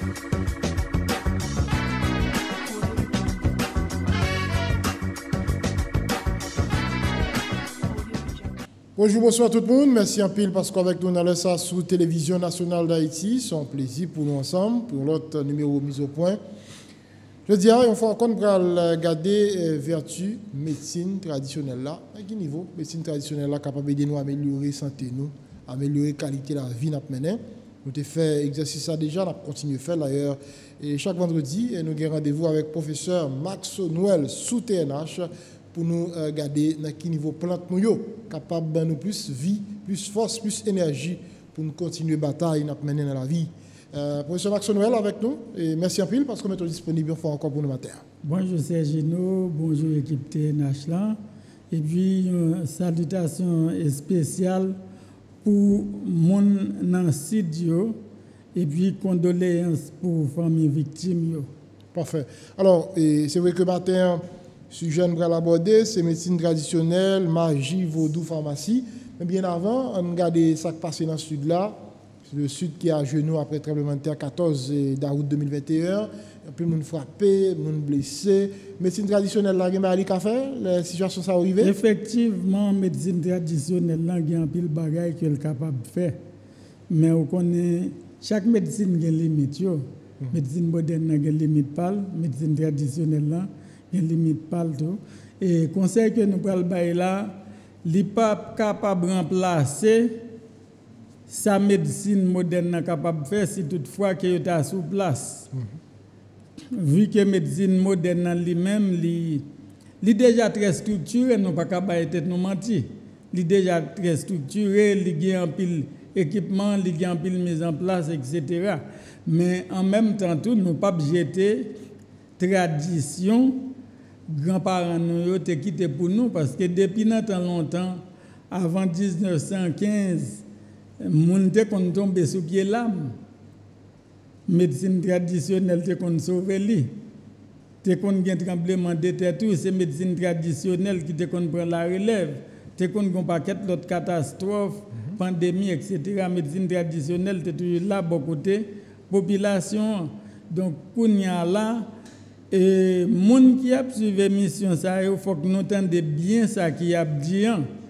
Bonjour, bonsoir tout le monde. Merci en pile parce qu'avec nous, on a ça sur Télévision Nationale d'Haïti. C'est un plaisir pour nous ensemble, pour l'autre numéro mis au point. Je dirais, on faut encore regarder vertu médecine traditionnelle là. À quel niveau médecine traditionnelle là capable de nous améliorer santé nous, améliorer qualité de la vie nous mener. Nous avons fait exercice ça déjà, on continue à faire d'ailleurs. Et chaque vendredi, nous avons rendez-vous avec professeur Max Noël sous TNH pour nous regarder dans quel niveau plante nous yo capable de nous plus vie, plus force, plus énergie pour nous continuer la bataille nous mener dans la vie. Professeur Max Noël avec nous et merci un peu parce que nous sommes disponibles encore pour nous matin. Bonjour Sergino, bonjour équipe TNH là. Et puis une salutation spéciale pour mon studio et puis condoléances pour famille victime. Parfait. Alors, c'est vrai que matin sujet nous allons aborder, c'est médecine traditionnelle, magie, vaudou, pharmacie. Mais bien avant, on regarde ce qui passe dans le sud là. Le sud qui est à genoux après le tremblement de terre 14 d'août 2021. Et puis, moun frappé, moun blessé. Médecine traditionnelle, là, il y a un fait, les situations ça arrive. Effectivement, médecine traditionnelle, là, il y a un pile bagaille qu'elle est capable de faire. Mais on connaît, chaque médecine a une limite. Médecine moderne a une limite pas, médecine traditionnelle, là, il y a une limite pas tout. Et conseil que nous prenons là, il n'est pas capable de remplacer sa médecine moderne capable de faire si toutefois qu'il est sous place. Vu que la médecine moderne lui-même, il est déjà très structuré, nous ne pouvons pas nous mentir. Il est déjà très structuré, il y a un pile équipement, il y a un pile mise en place, etc. Mais en même temps, nous ne pouvons pas jeter tradition, grands-parents nous ont quitté pour nous, parce que depuis longtemps, avant 1915, moun te kon tombe sous pied l'âme. Médecine traditionnelle te kon sauve li. Te kon gen tremblement de terre tout, c'est médecine traditionnelle qui te kon prend la relève. Te kon gon paquet d'autres catastrophes, pandémie, etc. Médecine traditionnelle te toujours là bon côté population. Donc kounya là et moun qui a suivi mission ça, il faut que nous entende bien ça qui a dit.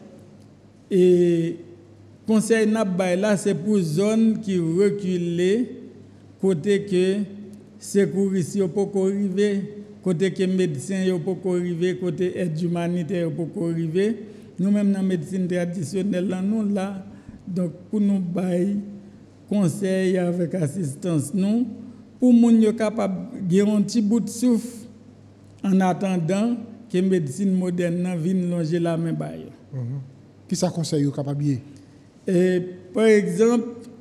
Et conseil Nabay là, c'est pour zone qui recule, côté que secouristes ne peuvent pas arriver, côté que médecins ne peuvent pas arriver, côté aide humanitaire ne peuvent pas arriver. Nous-mêmes, dans la médecine traditionnelle, là, nous, là, donc pour nous bailler conseil avec assistance, nous, pour nous être capable de un petit bout de souffle en attendant que la médecine moderne vienne longer la main. Qui ça conseille capable de? Et, par exemple,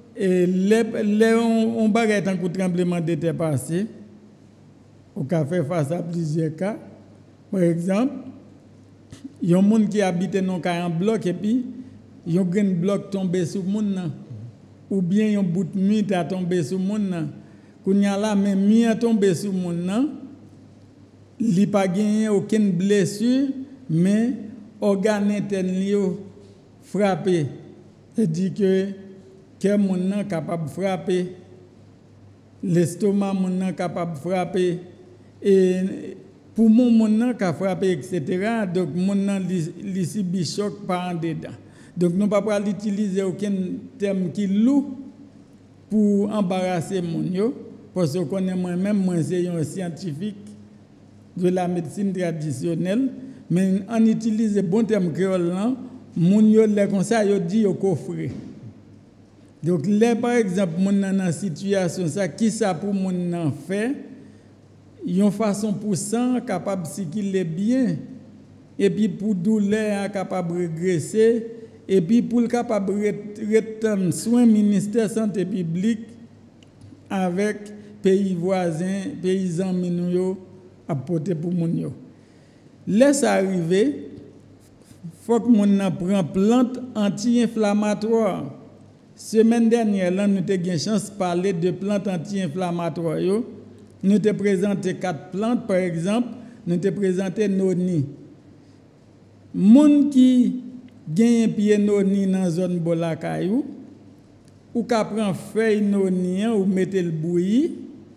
on bagarre un coup de tremblement de terre passé, on a fait face à plusieurs cas. Par exemple, il y a des gens qui habitent dans un bloc et puis il y a un bloc tombé sur le monde. Ou bien un bout de nuit a tombé sur le monde. Quand il y a là, même nuit a tombé sur le monde, il n'a pas gagné aucune blessure, mais l'organe interne frappé. C'est-à-dire que cœur mon capable de frapper, l'estomac mon capable de frapper, et pour mon capable frapper, etc. Donc mon li subit choc par en dedans. Donc nous ne pouvons pas utiliser aucun terme qui lourd pour embarrasser mon yo, parce que moi-même, moi c'est un scientifique de la médecine traditionnelle, mais on utilise bon terme créole là. Moun yo les conseils yo dit yo coffre. Donc là par exemple moun dans situation ça qui ça pour moun nan fait yon façon pour sang capable circuler bien et puis pour douleur capable régresser et puis pour capable retenir soin ministère santé publique avec pays voisins, pays amis nou yo apporter pour moun yo. Laisse arriver faut que mon prend plante anti-inflammatoire. Semaine dernière, là, nous avons eu chance de parler de plantes anti-inflammatoires. Nous avons présenté 4 plantes, par exemple. Nous avons présenté noni. Moun qui gagne pied noni dans la zone Bolakayou, ou qui prend feuille noni ou mette le bouilli,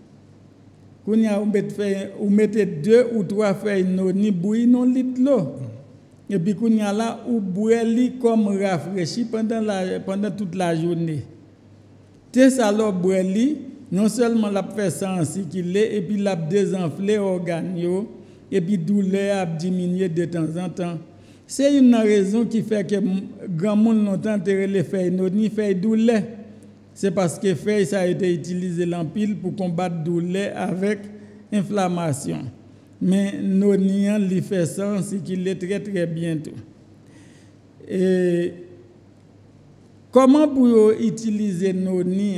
Vous mettez 2 ou 3 feuilles noni bouilli non litre d'eau. Et puis là ou boire comme rafraîchi pendant toute la journée. Té ça lo boire non seulement la fait sensi qu'il est et puis la désenfler organes et puis douleur a diminué de temps en temps. C'est une raison qui fait que grand monde longtemps enterré les feuilles noni feuilles douleur. C'est parce que feuille ça a été utilisé l'empile pour combattre douleur avec inflammation. Mais noni li fait sens qu'il est très très bientôt. Et comment pour utiliser noni?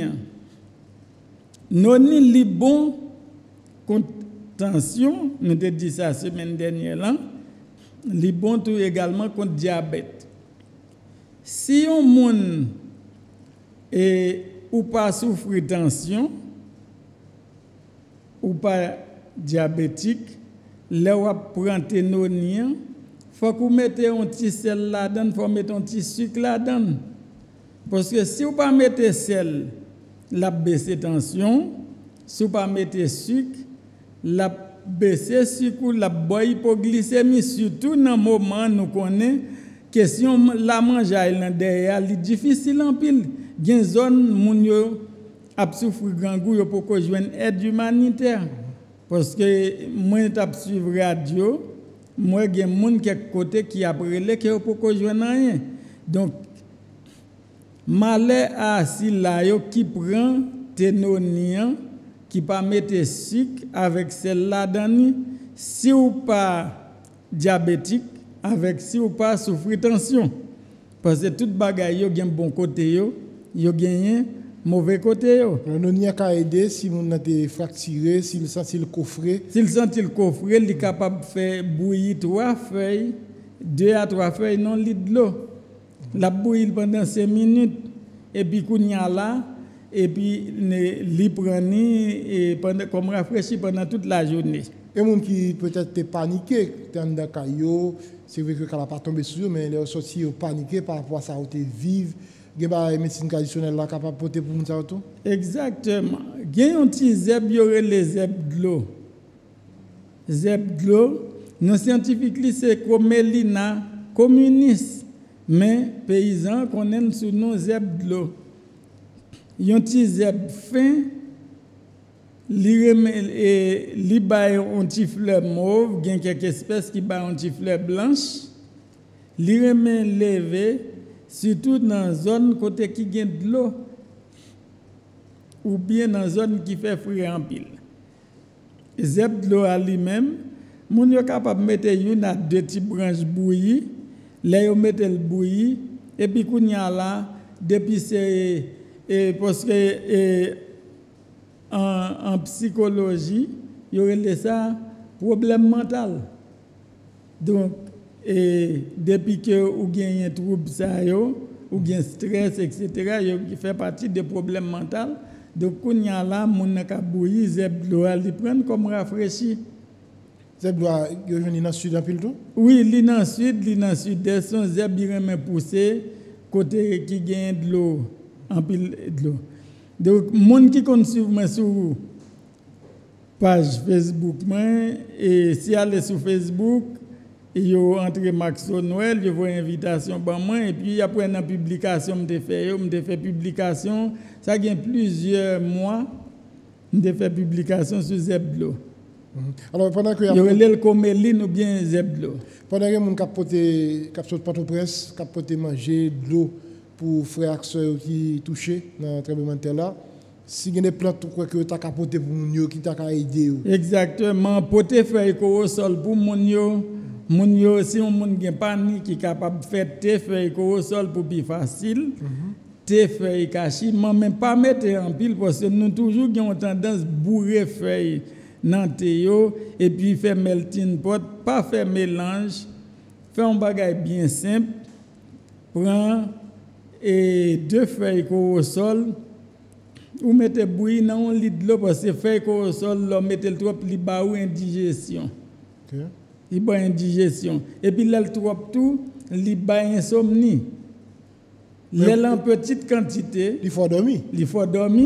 Noni li bon contre tension, nous te dit ça semaine dernière là, li bon tout également contre diabète. Si on moun et ou pas souffre de tension ou pas diabétique, là où prendre noni, faut que mettez un petit sel là-dedans, faut mettre un petit sucre là-dedans. Parce que si vous pas mettez sel, la baisser tension, si vous pas mettez sucre, la baisser sucre, la boire hypoglycémie, surtout dans le moment nous connaissons question la manger là derrière, c'est difficile en pile. Il y a une zone moun yo a souffrir grand goût pour que joindre aide humanitaire. Parce que moi t'a suivre radio, moi il y a moun quelque côté qui a brûlé que pour que joindre rien. Donc malais à si là yo qui prend ténonian qui pas mettre sucre avec celle-là dans si ou pas diabétique avec si ou pas souffrir tension parce que toute bagaille yo gen bon côté yo gen mauvais côté yo. Noni a aider si mon a été fracturé, s'il sent le coffret. S'il sent le coffret, il est capable de faire bouillir 3 feuilles, 2 à 3 feuilles non litre de l'eau. La bouillir pendant 5 minutes et puis kounya là et puis li prani et pendant comme rafraîchi pendant toute la journée. Et moun qui peut-être te paniqué dans le caillou, c'est vrai que quand pas tombé sur mais les sorti paniqué par rapport à ça où te vive. Il y a des médecines traditionnelles là capable porter pour nous ça tout. Exactement. Il y a un petit zèbre, il y aurait les zèbres de l'eau. Zèbre de l'eau, nos scientifiques c'est Comelina communiste, mais paysans connaissent sous nom zèbre de l'eau. Il y a un petit zèbre fin, li baille un petit fleur mauve, il y a quelques espèces qui baillent un petit fleur blanche, li remet levé surtout dans la zone côté qui gagne de l'eau ou bien dans la zone qui fait frais en pile. Zèbre de l'eau à lui-même, moun yo capable mettre une à 2 petites branches bouillies, là yo mettre le bouilli et puis kounya là depuis c'est parce que en psychologie, il y aurait ça problème mental. Donc et depuis que vous gagnez un trouble ça yo ou gain stress etc. qui fait partie des problèmes mentaux donc on y a là mon ka bouillir zèbre l'eau li prendre comme rafraîchi zèbre yo venu dans sud en pile tout oui li dans sud des son zèbre il remet pousser côté qui gagne de l'eau en pile de l'eau donc monde qui compte suivre moi sur page Facebook moi et si aller sur Facebook yo entre Maxo Noël, je vois invitation par moi et puis après une publication me fait publication, ça gagne plusieurs mois, me fait publication sur Zeblo. Alors pendant que yo le Comeline ou bien Zeblo. Pendant que mon capoter Port-au-Prince, capoter manger de l'eau pour frères et sœurs qui touchés dans le tremblement de terre là. Si il y a des plantes que tu as capoté pour nous qui t'a aider. Exactement, poter feuille au sol pour moun yo si on moun gen panique qui capable de faire tes feuilles au sol pour plus facile tes feuilles cachi même pas mettre en pile parce que nous toujours avons tendance bourrer feuilles dans té yo et puis faire melting pot pas faire mélange faire un bagage bien simple prend et 2 feuilles au sol ou mettez bouillir dans un litre de l'eau parce que feuilles au sol l'on mettez trop li ba ou indigestion. Okay. Il ba indigestion et puis là trop tout il ba insomnie. Là en petite quantité, il faut dormir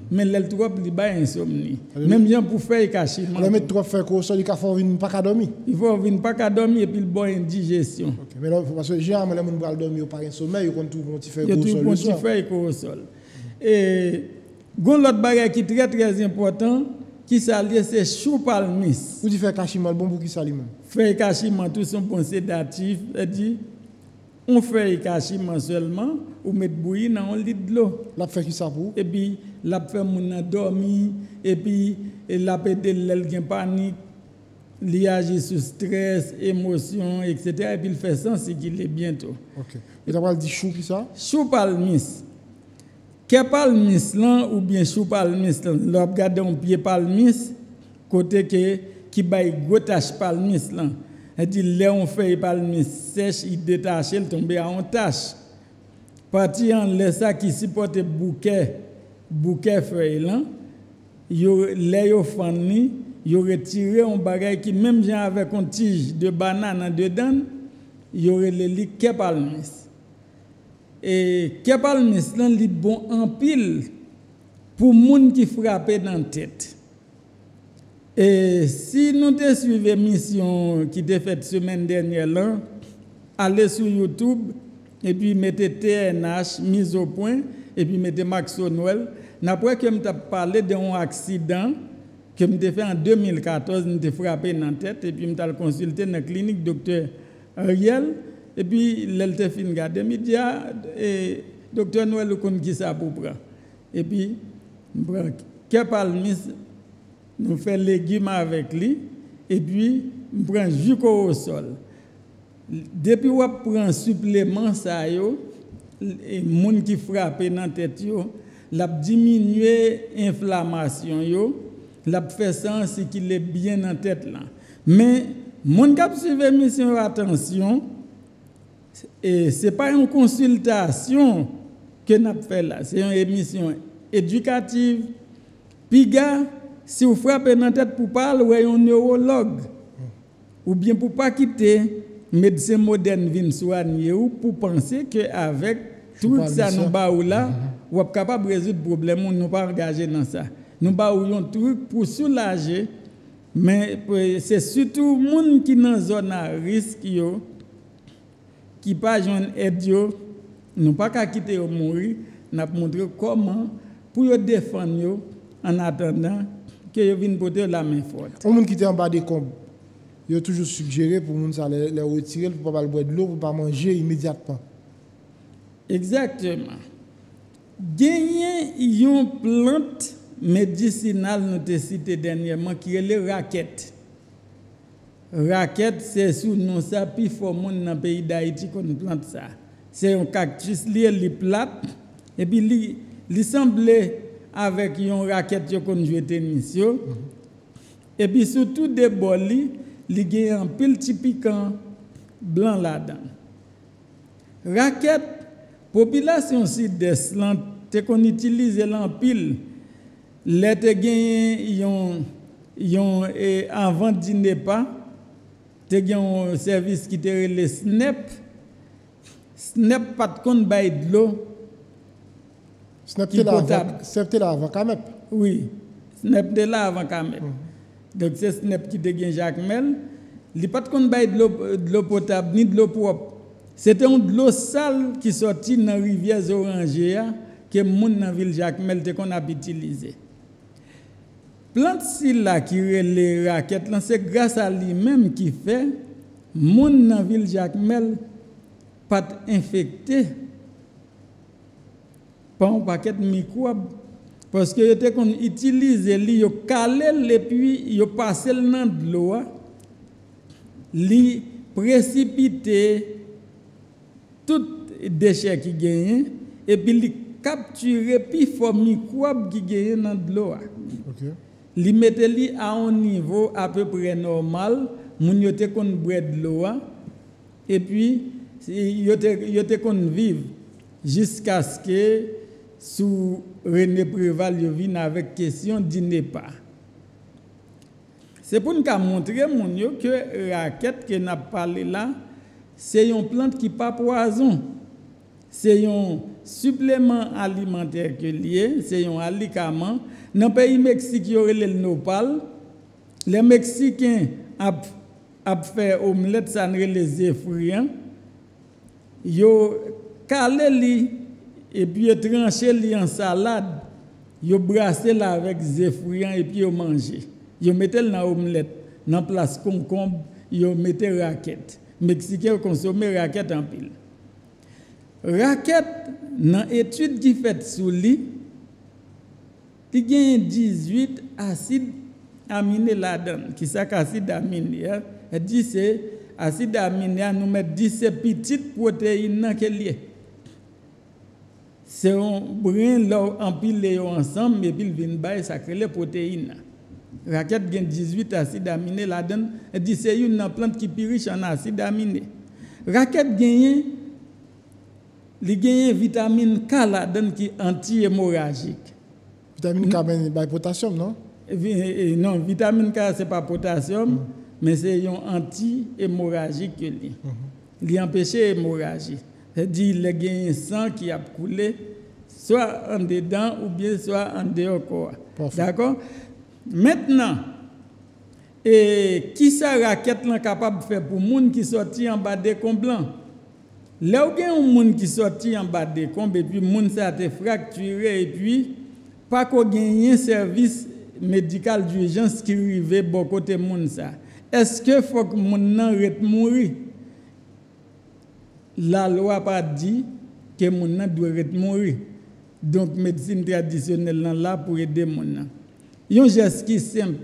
mais l'elle trop li ba insomnie. Même gens pour faire cachiment. On met trop faire au sol, il faut venir pas qu'à dormir. Il faut venir pas qu'à dormir et puis le bon indigestion. OK. Mais là parce que généralement les gens vont dormir pas un sommeil, ils comptent tout petit faire au sol. Et gon l'autre bagage qui très très important qui s'allie c'est chou palmis. Vous dites faire cachiment bon pour qui ça lui même. Faire cachiment tout son bon sédatif, dit on fait cachiment seulement ou mettre bouillie dans un litre de l'eau. La fait qui ça pour? Et puis la fait mon dormir et puis la pédé l'elle gain panique, li agit sous stress, émotion, etc. et puis il fait sens qu'il est bientôt. OK. Et t'as pas dit chou qui ça? Chou palmis. Que palmis là ou bien chou palmis là, l'on regarde un pied palmis côté que qui bail gotache palmis là. Elle dit là on fait palmis sèche, il détache, il tombe en tache. Parti en laisse ça qui supporte bouquet feuille là, yo les fanni, yo retiré un bagage qui même gens avec une tige de banane dedans, yo le li que palmis. Et Kepalmis lan li bon en pile pour moun qui frappé dans la tête. Et si nous te suivons mission qui était faite semaine dernière là, allez sur YouTube et puis mettez TNH mise au point et puis mettez Maxo Noël. Après que m't'a parlé d'un accident que m't'a fait en 2014, m't'a frappé dans la tête et puis m't'a consulté dans la clinique docteur Ariel. Et puis, l'elle fin garder média et docteur Noël connaît qui ça pour prendre. Et puis, Kepalmis nous fait légumes avec lui et puis on prend jus au sol. Depuis on prend supplément ça yo et monde qui frappe dans tête yo, l'a diminuer inflammation yo, l'a fait sens qu'il est bien dans tête là. Mais monde qui suivre mission attention. Et ce n'est pas une consultation que nous avons fait là, c'est une émission éducative. Piga, si vous frappez dans la tête pour parler, vous avez un neurologue. Ou bien pour ne pas quitter médecin moderne vin soigner ou pour penser qu'avec tout ça nous avons là, vous êtes capable de résoudre le problème, nous ne pas engager dans ça. Nous avons un truc pour soulager, mais c'est surtout les gens qui sont dans une zone à risque. Qui pas joindre aide yo non pas qu'à quitter au mourir n'a montrer comment pour yo défendre yo en attendant que yo vienne porter la main forte. On monde qui était en bas des combes yo toujours suggéré pour moun ça les retirer pour pas boire de l'eau pour pas manger immédiatement. Exactement. Gagner une plante médicinale nous te cité dernièrement qui est les raquettes. Raquette, c'est sous nom ça, puis il faut moun dans le pays d'Haïti qu'on plante ça. C'est un cactus li plate, et puis il semble avec une raquette qu'on joue tennis. Et puis surtout des bolis, il y a un pile petit piquant blanc là-dedans. Raquette, population sud-est, qu'on utilise en pile, les te yon avant dîner pas. Tu as un service qui te le SNAP. SNAP pas de compte bail de l'eau. SNAP te là avant Kamep. Oui, SNAP te là avant Kamep. Donc c'est SNAP qui te gagne Jacques Mel. Il pas de compte bail de l'eau potable ni de l'eau propre. C'était de l'eau sale qui sortit dans la rivière Orangea que moun dans ville Jacques Mel te qu'on a utilisé. Plante si là qui les raquettes là c'est grâce à lui-même qui fait moun dans ville Jacmel pas infecté par un paquet de microbes parce que était qu'on utilise li yo calé et puis yo passer dans de l'eau li précipiter tout déchets qui gagne et puis li capturer puis fort microbes qui gagne dans de l'eau. OK. Li mette li à un niveau à peu près normal, moun yo te kon boire de l'eau et puis yo te kon vivre jusqu'à ce que sous René Préval yo vienne avec question dîner pas. C'est pour nous montrer moun yo que raquette que n'a parlé là, c'est une plante qui pas poison. C'est une supplément alimentaire que lié, c'est un alicament. Dans le pays Mexique, il y aurait le nopal. Les Mexicains ont fait omelette, ça les effrayants. Ils ont calé li et puis tranché li en salade. Ils ont brassé là avec des effrayants et puis ils ont mangé. Ils mettaient dans l'omelette, dans place concombre, ils mettaient raquette. Mexicains consommaient raquette en pile. Raquette, dans l'étude qui fait sous lui, il y a 18 acides aminés là-dedans. Qui sont acides aminés? Elle dit c'est acide aminé, nous mettons 17 petites protéines dans quel c'est un brin là empilé ensemble et puis il vient bailler ça crée les protéines. Raquette gagne 18 acides aminés là-dedans. Elle dit c'est une plante qui est riche en acides aminés. Raquette gagne vitamine K là-dedans qui est anti-hémorragique. Vitamine K c'est potassium, non? Non, vitamine K c'est pas potassium, mais c'est un anti-hémorragique que li. Il empêche l'hémorragie. C'est-à-dire qu'il y a un sang qui a coulé soit en dedans ou bien soit en dehors corps. D'accord? Maintenant, qui sa raquette là capable de faire pour moun qui sorti en bas des combes blancs? Là où il y a un moun qui sorti en bas des combes et puis moun ça a été fracturé et puis pas qu'on gagne un service médical d'urgence qui arrive bon côté moun ça. Est-ce que faut que moun nan ret mourir? La loi pas dit que moun nan doit ret mourir. Donc médecine traditionnelle là pour aider moun nan. Yon geste qui simple.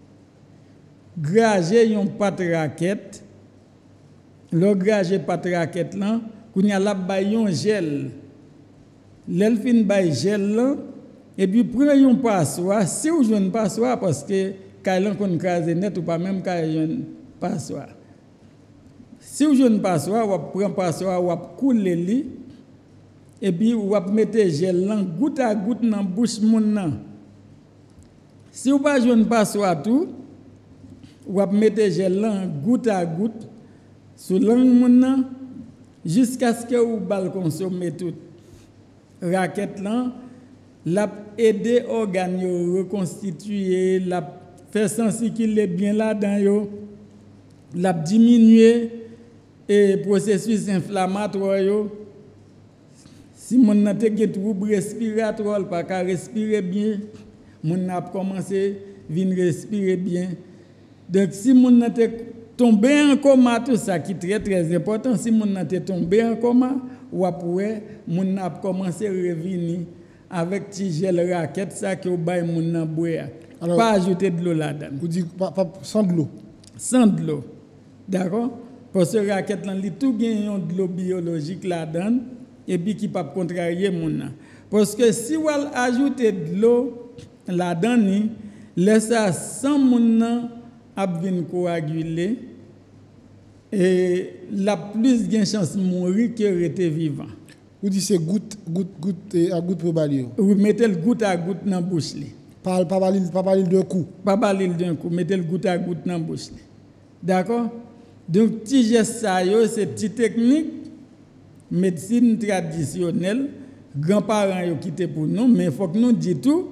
Grager yon pâte raquette. Le grager pâte raquette là, kounya la bay yon gel. L'el fin bay gel là et puis prend yon passoire, si ou joine passoire parce que kailan kon krase net ou pas même kailan passoire. Si ou joine passoire, ou prend passoire, ou couler li et puis ou mettre gel là goutte à goutte dans bouche moun nan. Si ou pas joine passoire tout, ou mettre gel là goutte à goutte sous langue moun nan jusqu'à ce que ou bal consommer tout. Raquette là l'a aider organes yo reconstituer, l'a faire sentir qu'il est bien là-dedans yo, l'a diminuer et processus inflammatoire yo. Si mon n'a te gen trouble respiratoire pas ka respirer bien, mon n'a commencé vinn respirer bien. Donc si mon n'a te tombé en coma, tout ça qui est très très important, si mon n'a te tombé en coma ou après mon n'a commencé revenir avec petit gel raquette ça que bay moun nan boire. Pas ajouter de l'eau là-dedans. Vous dites sans de l'eau. Sans de l'eau. D'accord? Parce que raquette là li tout gagne de l'eau biologique là-dedans et puis qui pas contrarier moun nan. Parce que si vous ajoutez de l'eau là-dedans, laisse ça sans moun nan a vinn coaguler et la plus gain chance mourir que rester vivant. Vous dites c'est goutte à goutte pour balayer. Vous mettez le goutte à goutte dans la bouche. Pas balayer d'un coup. Pas balayer d'un coup, mettez le goutte à goutte dans la bouche. D'accord? Donc, petit geste ça, c'est une petite technique, médecine traditionnelle, grands-parents ont quitté pour nous, mais il faut que nous disions tout.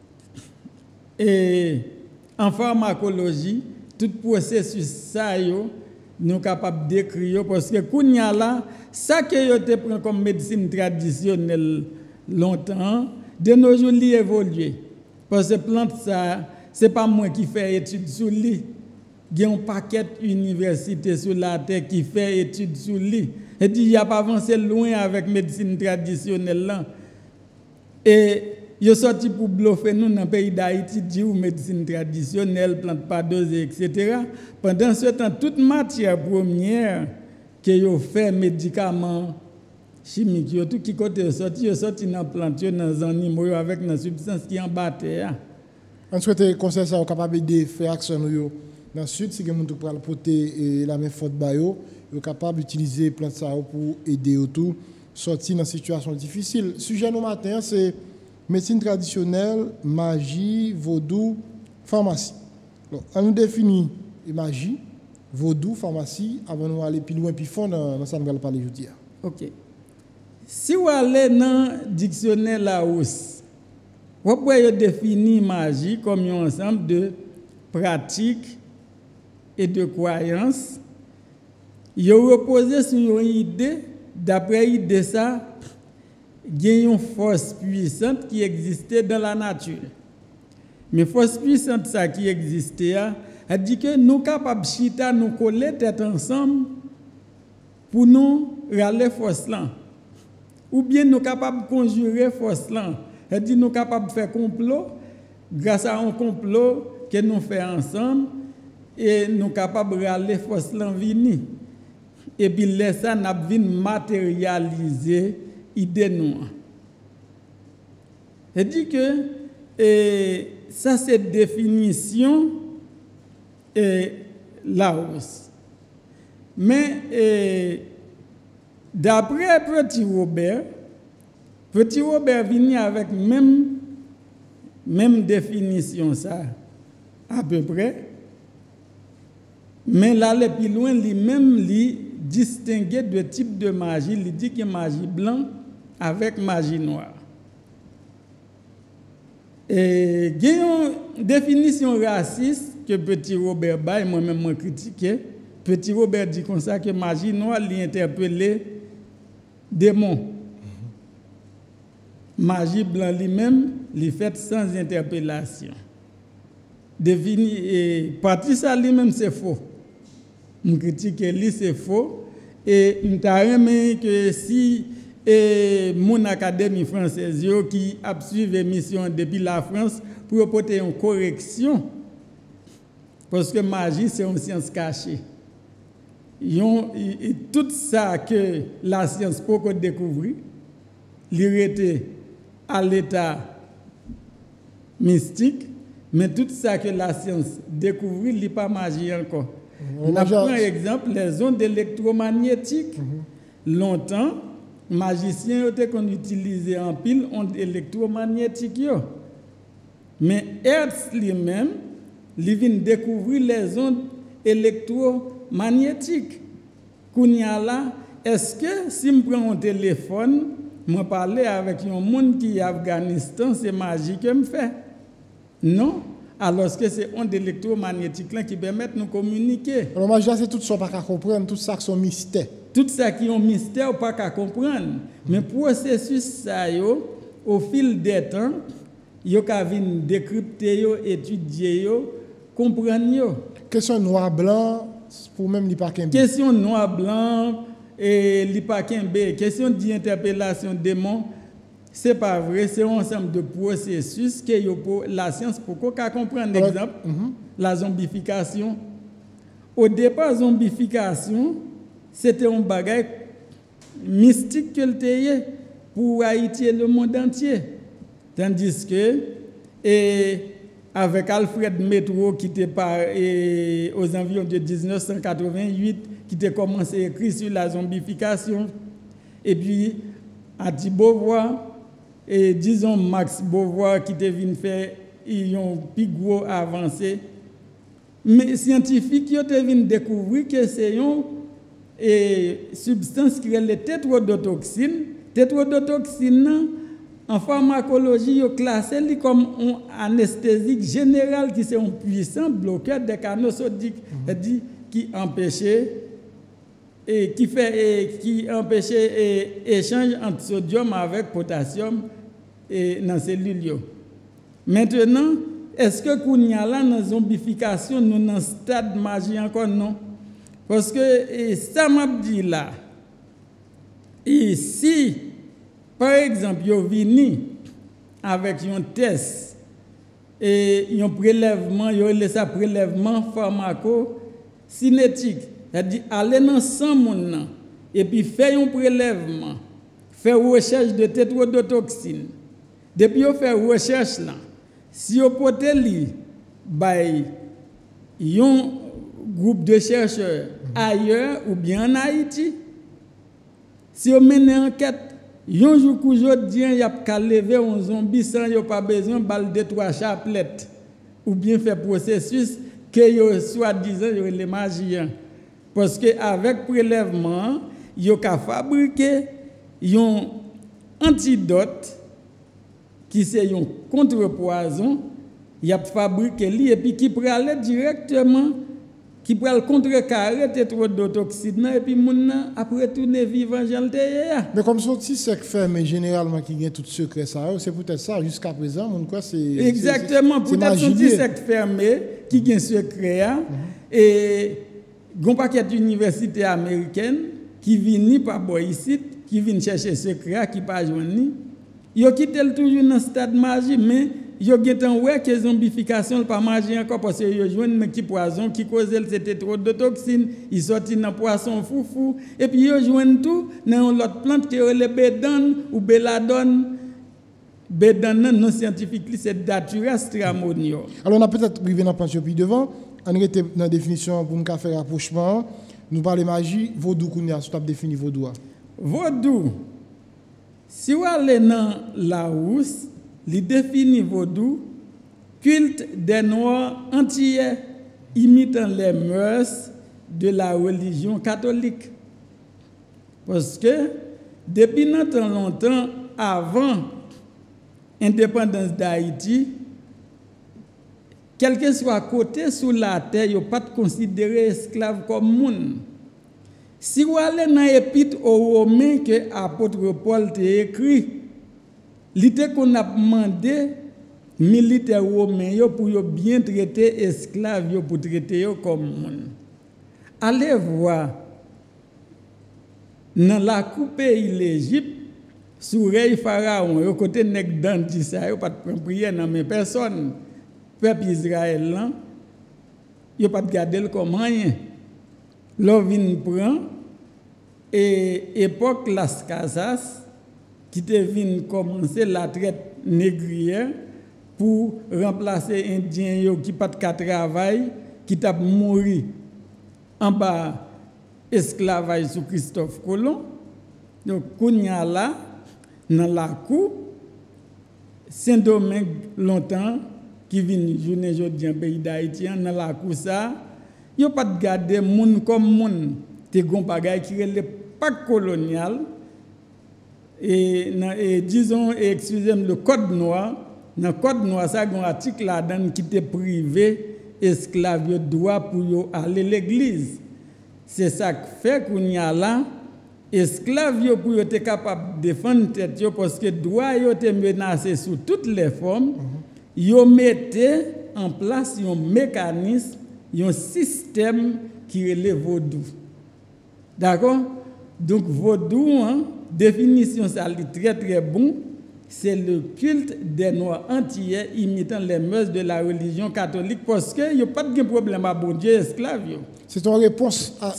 Et en pharmacologie, tout processus ça, nous sommes capables de décrire parce que kounya là, ça que yo te prend comme médecine traditionnelle longtemps, de nos jours li évolué. Parce que plante ça, c'est pas moi qui fais études sur lui. Il y a un paquet d'universités sur la terre qui fait études sur lui. Et dit il y a pas avancé loin avec médecine traditionnelle là. Et yo sorti pour bluffer nous dans le pays d'Haïti, dit ou médecine traditionnelle, plante pas dosée, etc. Pendant ce temps, toute matière première que yo fait médicaments chimiques, tout qui côté sorti dans plante, dans animaux avec une substance qui en battait. On souhaite conseil ça capable de faire action nous dans le sud si quelqu'un pour porter la même faute ba yo capable d'utiliser plante ça pour aider autour sortir dans situation difficile. Sujet nous matin c'est médecine traditionnelle, magie, vaudou, pharmacie. Donc, on nous définit magie, vaudou, pharmacie, avant de aller plus loin, plus fond dans ce qu'on va parler aujourd'hui. Ok. Si vous allez dans le dictionnaire Larousse, vous pouvez définir magie comme un ensemble de pratiques et de croyances. Il repose sur une idée, d'après l'idée ça, il y a une force puissante qui existait dans la nature. Mais force puissante ça qui existait, elle dit que nous sommes capables de nous coller tête ensemble pour nous râler force là. Ou bien nous sommes capables de conjurer force là. Elle dit nous sommes capables de faire complot grâce à un complot que nous faisons ensemble et nous sommes capables de râler force là venir. Et puis laisser ça n'a vinn matérialiser idée nous. Elle dit que ça c'est définition Larousse. Mais d'après Petit Robert vient avec même définition ça à peu près. Mais là, plus loin, lui-même distinguer deux types de magie. Il dit qu'il y a magie blanche avec magie noire. Et il y a une définition raciste que Petit Robert Baye, moi-même, m'a critiqué. Petit Robert dit comme ça que magie noire l'interpellait démon. Magie blanche lui-même, il fait sans interpellation. Et partie ça lui-même, c'est faux. Je critique lui, c'est faux. Et je aimé que si mon académie française qui a suivi l'émission depuis la France pour apporter une correction, parce que magie, c'est une science cachée. Et tout ça que la science peut découvrir, il était à l'état mystique, mais tout ça que la science découvre, il n'est pas magie encore. On a par exemple les ondes électromagnétiques. Longtemps, les magiciens ont utilisé en pile ondes électromagnétiques. Mais Hertz lui-même, il vient découvrir les ondes électromagnétiques. Est-ce que si je prends un téléphone, je parle avec un monde qui est en Afghanistan, c'est magie que je fais? Non. Alors que c'est ondes électromagnétiques qui permettent de nous communiquer. Alors, moi, c'est tout ça pas qu'à comprendre, tout ça qui sont mystères. Tout ça qui est un mystère, pas qu'à comprendre. Mais processus ça, au fil des temps, il y a décrypter, étudier, comprendre. Question noir-blanc, pour même les pas qu'un B. Question noir-blanc, et les pas qu'un B. Question d'interpellation démon. C'est pas vrai, c'est un ensemble de processus que la science peut comprendre. Exemple, la zombification. Au départ, zombification, c'était un bagage mystique que le pour Haïti et le monde entier. Tandis que, avec Alfred Métro, qui était aux environs de 1988, qui a commencé à écrire sur la zombification, et puis Ati Beauvoir, et disons Max Beauvoir qui est venu faire un plus gros avancé. Mais les scientifiques qui ont venu découvrir que c'est une substance qui est la tétrodotoxine. Tétrodotoxine, en pharmacologie, ils classé comme un anesthésique général qui est un puissant bloqueur des canaux sodiques qui empêchait et qui empêchait l'échange entre sodium avec potassium dans ces cellules. Maintenant, est-ce que Kounia là dans la zombification, nous dans le stade de magie encore? Non. Parce que ça m'a dit là, et si, par exemple, vous venez avec un test et un prélèvement, vous laissez un prélèvement pharmacocinétique, c'est-à-dire aller dans 100 personnes et puis faire un prélèvement, faire recherche de tétrodotoxine. Depuis vous faire recherche là, si vous pouvez lire, un groupe de chercheurs ailleurs ou bien en Haïti, si vous menez une enquête, un jour qu'aujourd'hui, il y a qu'à lever un zombie sans pas besoin de balle de 3 chapelettes ou bien faire processus que soi-disant les magiens. Parce qu'avec prélèvement, il y a qu'à fabriquer un antidote qui c'est un contrepoison, il a fabriqué lui et puis qui peut aller directement qui peut contrecarrer trop d'autoxyde et puis moun après retourner vivant Jean. Mais comme sorti sec fermé généralement qui gagne tout secret ça, c'est peut-être ça jusqu'à présent mon quoi c'est exactement peut-être sorti sec fermé qui gagne secret et gon paquet d'universités américaines qui viennent par ici qui viennent chercher secret qui pas joindre yo quitté toujours dans stade magie mais yo getan ouais que zombification pas magie encore parce que yo joine mais qui poison qui cause c'était trop de toxines il sorti dans poisson foufou et puis yo joine tout dans l'autre plante qui est le bédane ou belladone bédane non scientifique c'est Datura stramonium. Alors on a peut-être privé dans pension puis devant on était dans la définition pour nous faire rapprochement nous parler magie vaudou kounya sur table défini vaudou si vous allez dans la rousse il définit vaudou culte des noirs entiers imitant les mœurs de la religion catholique. Parce que depuis longtemps avant l'indépendance d'Haïti, quel que soit côté sur la terre, il n'y a pas de considérer esclave comme monde. Si vous allez dans l'épître aux Romains que l'apôtre Paul a écrit, l'idée qu'on a demandé militaires romains pour bien traiter esclaves pour traiter comme monde. Allez voir dans la coupe pays l'Égypte sous rey pharaon au côté nèg danti ça pas de prière dans mes personnes peuple Israël là yo pas garder comme rien l'on vinn prend et époque Las Casas qui te vinn commencer la traite négrière pour remplacer indien yo qui pas de travail qui t'a mouri en bas esclavage sous Christophe Colomb. Donc kounya là dans la cour Saint-Domingue longtemps qui vient journée jodi en pays d'Haïti dans la cour ça yo pas de garder moun comme moun te gon bagay qui relè pas colonial et disons excusez-moi le code noir dans le code noir ça gon article là-dedans qui te privé esclave droit pour yo aller l'église. C'est ça qui fait qu'on y a là esclave yo pour être capable de défendre tête yo parce que droit yo te menacé sous toutes les formes. Yo mettez en place un mécanisme, un système qui relève vaudou. D'accord? Donc vaudou définition ça très très bon, c'est le culte des noirs entiers imitant les mœurs de la religion catholique parce que y a pas de problème à bon Dieu esclave yo. C'est une réponse à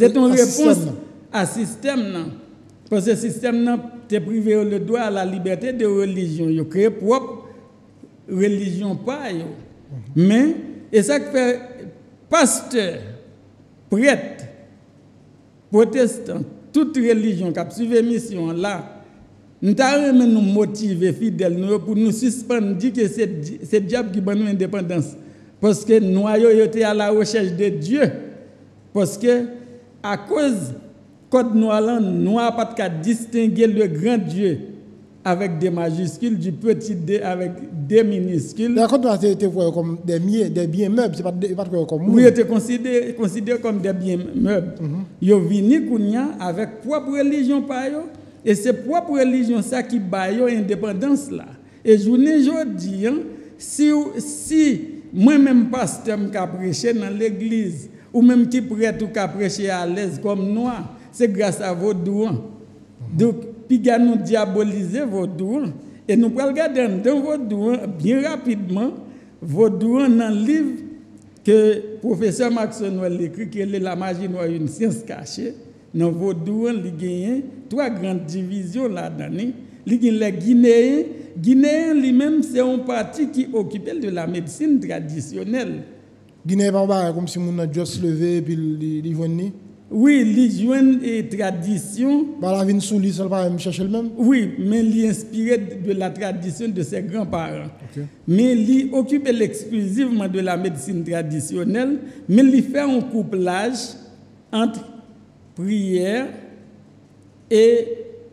système non. Parce que le système non te privé le droit à la liberté de religion, yo créé propre religion pas yo. Mais et ça que fait pasteur, prêtre, protestant, toute religion qui a suivi mission là, nous avons nous motiver fidèles pour nous suspendre dire que c'est diable qui donne l'indépendance parce que nous étions à la recherche de Dieu. Parce que, à cause code noir, nous n'avons pas de distinguer le grand Dieu avec des majuscules du petit D avec des minuscules. Le code noir était comme des biens meubles, c'est pas comme nous. Oui, était considéré comme des biens meubles. Ils viennent avec propre religion par eux, et c'est propre religion ça qui baille l'indépendance là. Et je vous dis, si moi-même pasteur qui a prêché dans l'église, ou même qui prête ou qui prêcher à l'aise comme noir, c'est grâce à vos douans. Donc, puis nous diaboliser vos douans. Et nous pouvons regarder dans vos douans, bien rapidement, vos douans dans le livre que le professeur Max Noël écrit, qui est La magie noire, une science cachée. Dans vos douans, il y a trois grandes divisions là-dedans. Il y a les Guinéens. Guinéens, lui-même, c'est un parti qui occupe de la médecine traditionnelle. Guinée pas comme si on a juste levé et puis il venait. Oui, les joints et tradition. Bah la vie sous lui ça pas chercher le même. Oui, mais il est inspiré de la tradition de ses grands-parents. Okay. Mais il occupe exclusivement de la médecine traditionnelle, mais il fait un couplage entre prière et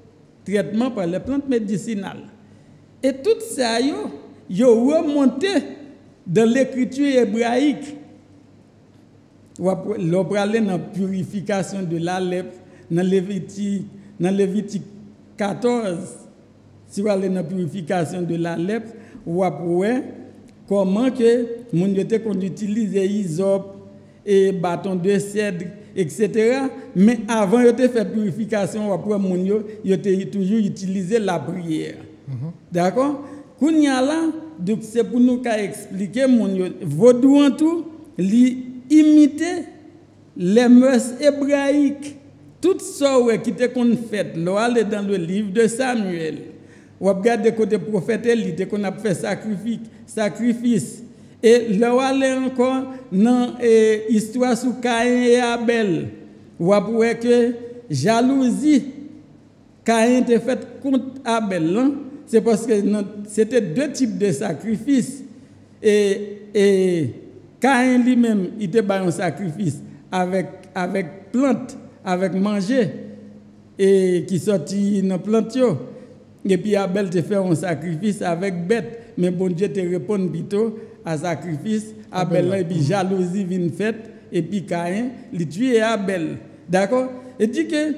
traitement par les plantes médicinales. Et tout ça, yo remonté dans l'écriture hébraïque. On parle de la purification de la lèpre dans Lévitique 14. Si vous allez dans la purification de la lèpre, vous voyez comment que mon était qu'on utilise hysope et bâton de cèdre, etc. Mais avant de faire purification, après mon yo toujours utilisé la prière. D'accord? Kounya là, donc c'est pour nous expliquer mon yo vaudou en tout, imiter les mœurs hébraïques. Tout ça qui était qu'on fait, là aller dans le livre de Samuel. Ou regarder côté prophète Élie, qu'on a fait sacrifice. Et là aller encore dans histoire sur Caïn et Abel. Ou voyez que jalousie Caïn était faite contre Abel. C'est parce que c'était deux types de sacrifices. Et Caïn lui-même, il était un sacrifice avec plante, avec manger, et qui sortit dans plante. Et puis Abel te fait un sacrifice avec bête. Mais bon Dieu te répond plutôt à sacrifice. Abel, et puis jalousie vient faite. Et puis Caïn, il tue Abel. D'accord? Et dit que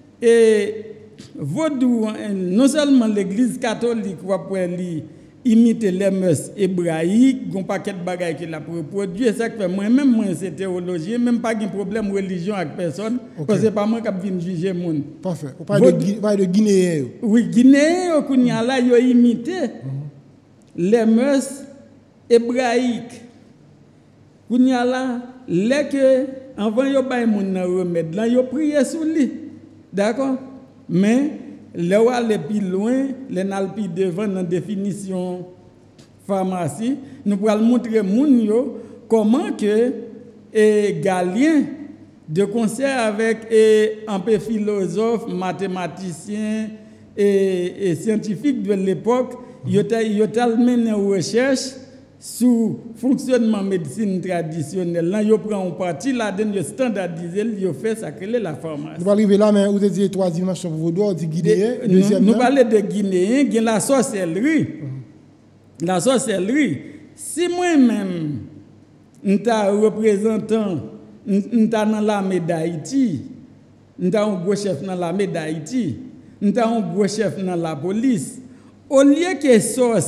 vaudou, non seulement l'église catholique va imiter les mœurs hébraïques, il y a un paquet de bagages qui l'a produit. C'est ça que moi-même, moi, c'est théologie, même pas de problème de religion avec personne, parce que c'est pas moi qui viens juger le monde. Parfait. Vous parlez de Guinéens. Oui, Guinéens, ils ont imité les mœurs hébraïques. Ils ont que, avant de faire un remède, ils ont prié sur lui. D'accord? Mais, là où aller plus loin, les n'allons plus devant dans la définition pharmacie, nous pourrons montrer comment que Galien, de concert avec un peu philosophe, mathématicien et scientifique de l'époque, il a mené une recherche sur le fonctionnement de la médecine traditionnelle. Là, il prend une partie, là-dedans, il standardise, il fait ça, quelle est la pharmacie. Nous arriver là, mais vous avez dit trois dimensions pour vous, vous dites Guinéen. Nous parlons de Guinéen, il y a la sorcellerie. La sorcellerie. Si moi-même, je suis représentant, je suis dans l'armée d'Haïti, je suis un gros chef dans l'armée d'Haïti, je suis un gros chef dans la police, au lieu que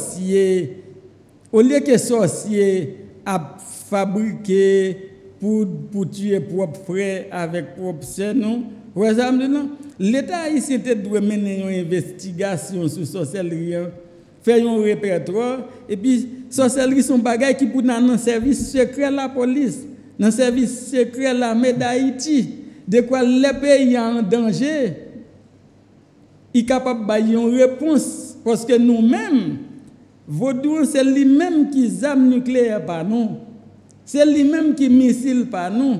sorcier a fabriqué pour tuer propre frère avec propre sœur, non? L'État haïtien doit mener une investigation sur sorcellerie, faire un répertoire, et puis sorcellerie sont bagages qui pour dans le service secret de la police, dans le service secret de l'armée d'Haïti, de quoi les pays en danger, il est capable de donner une réponse, parce que nous-mêmes, vaudou, c'est lui-même qui arme nucléaire par nous. C'est lui-même qui missile par nous.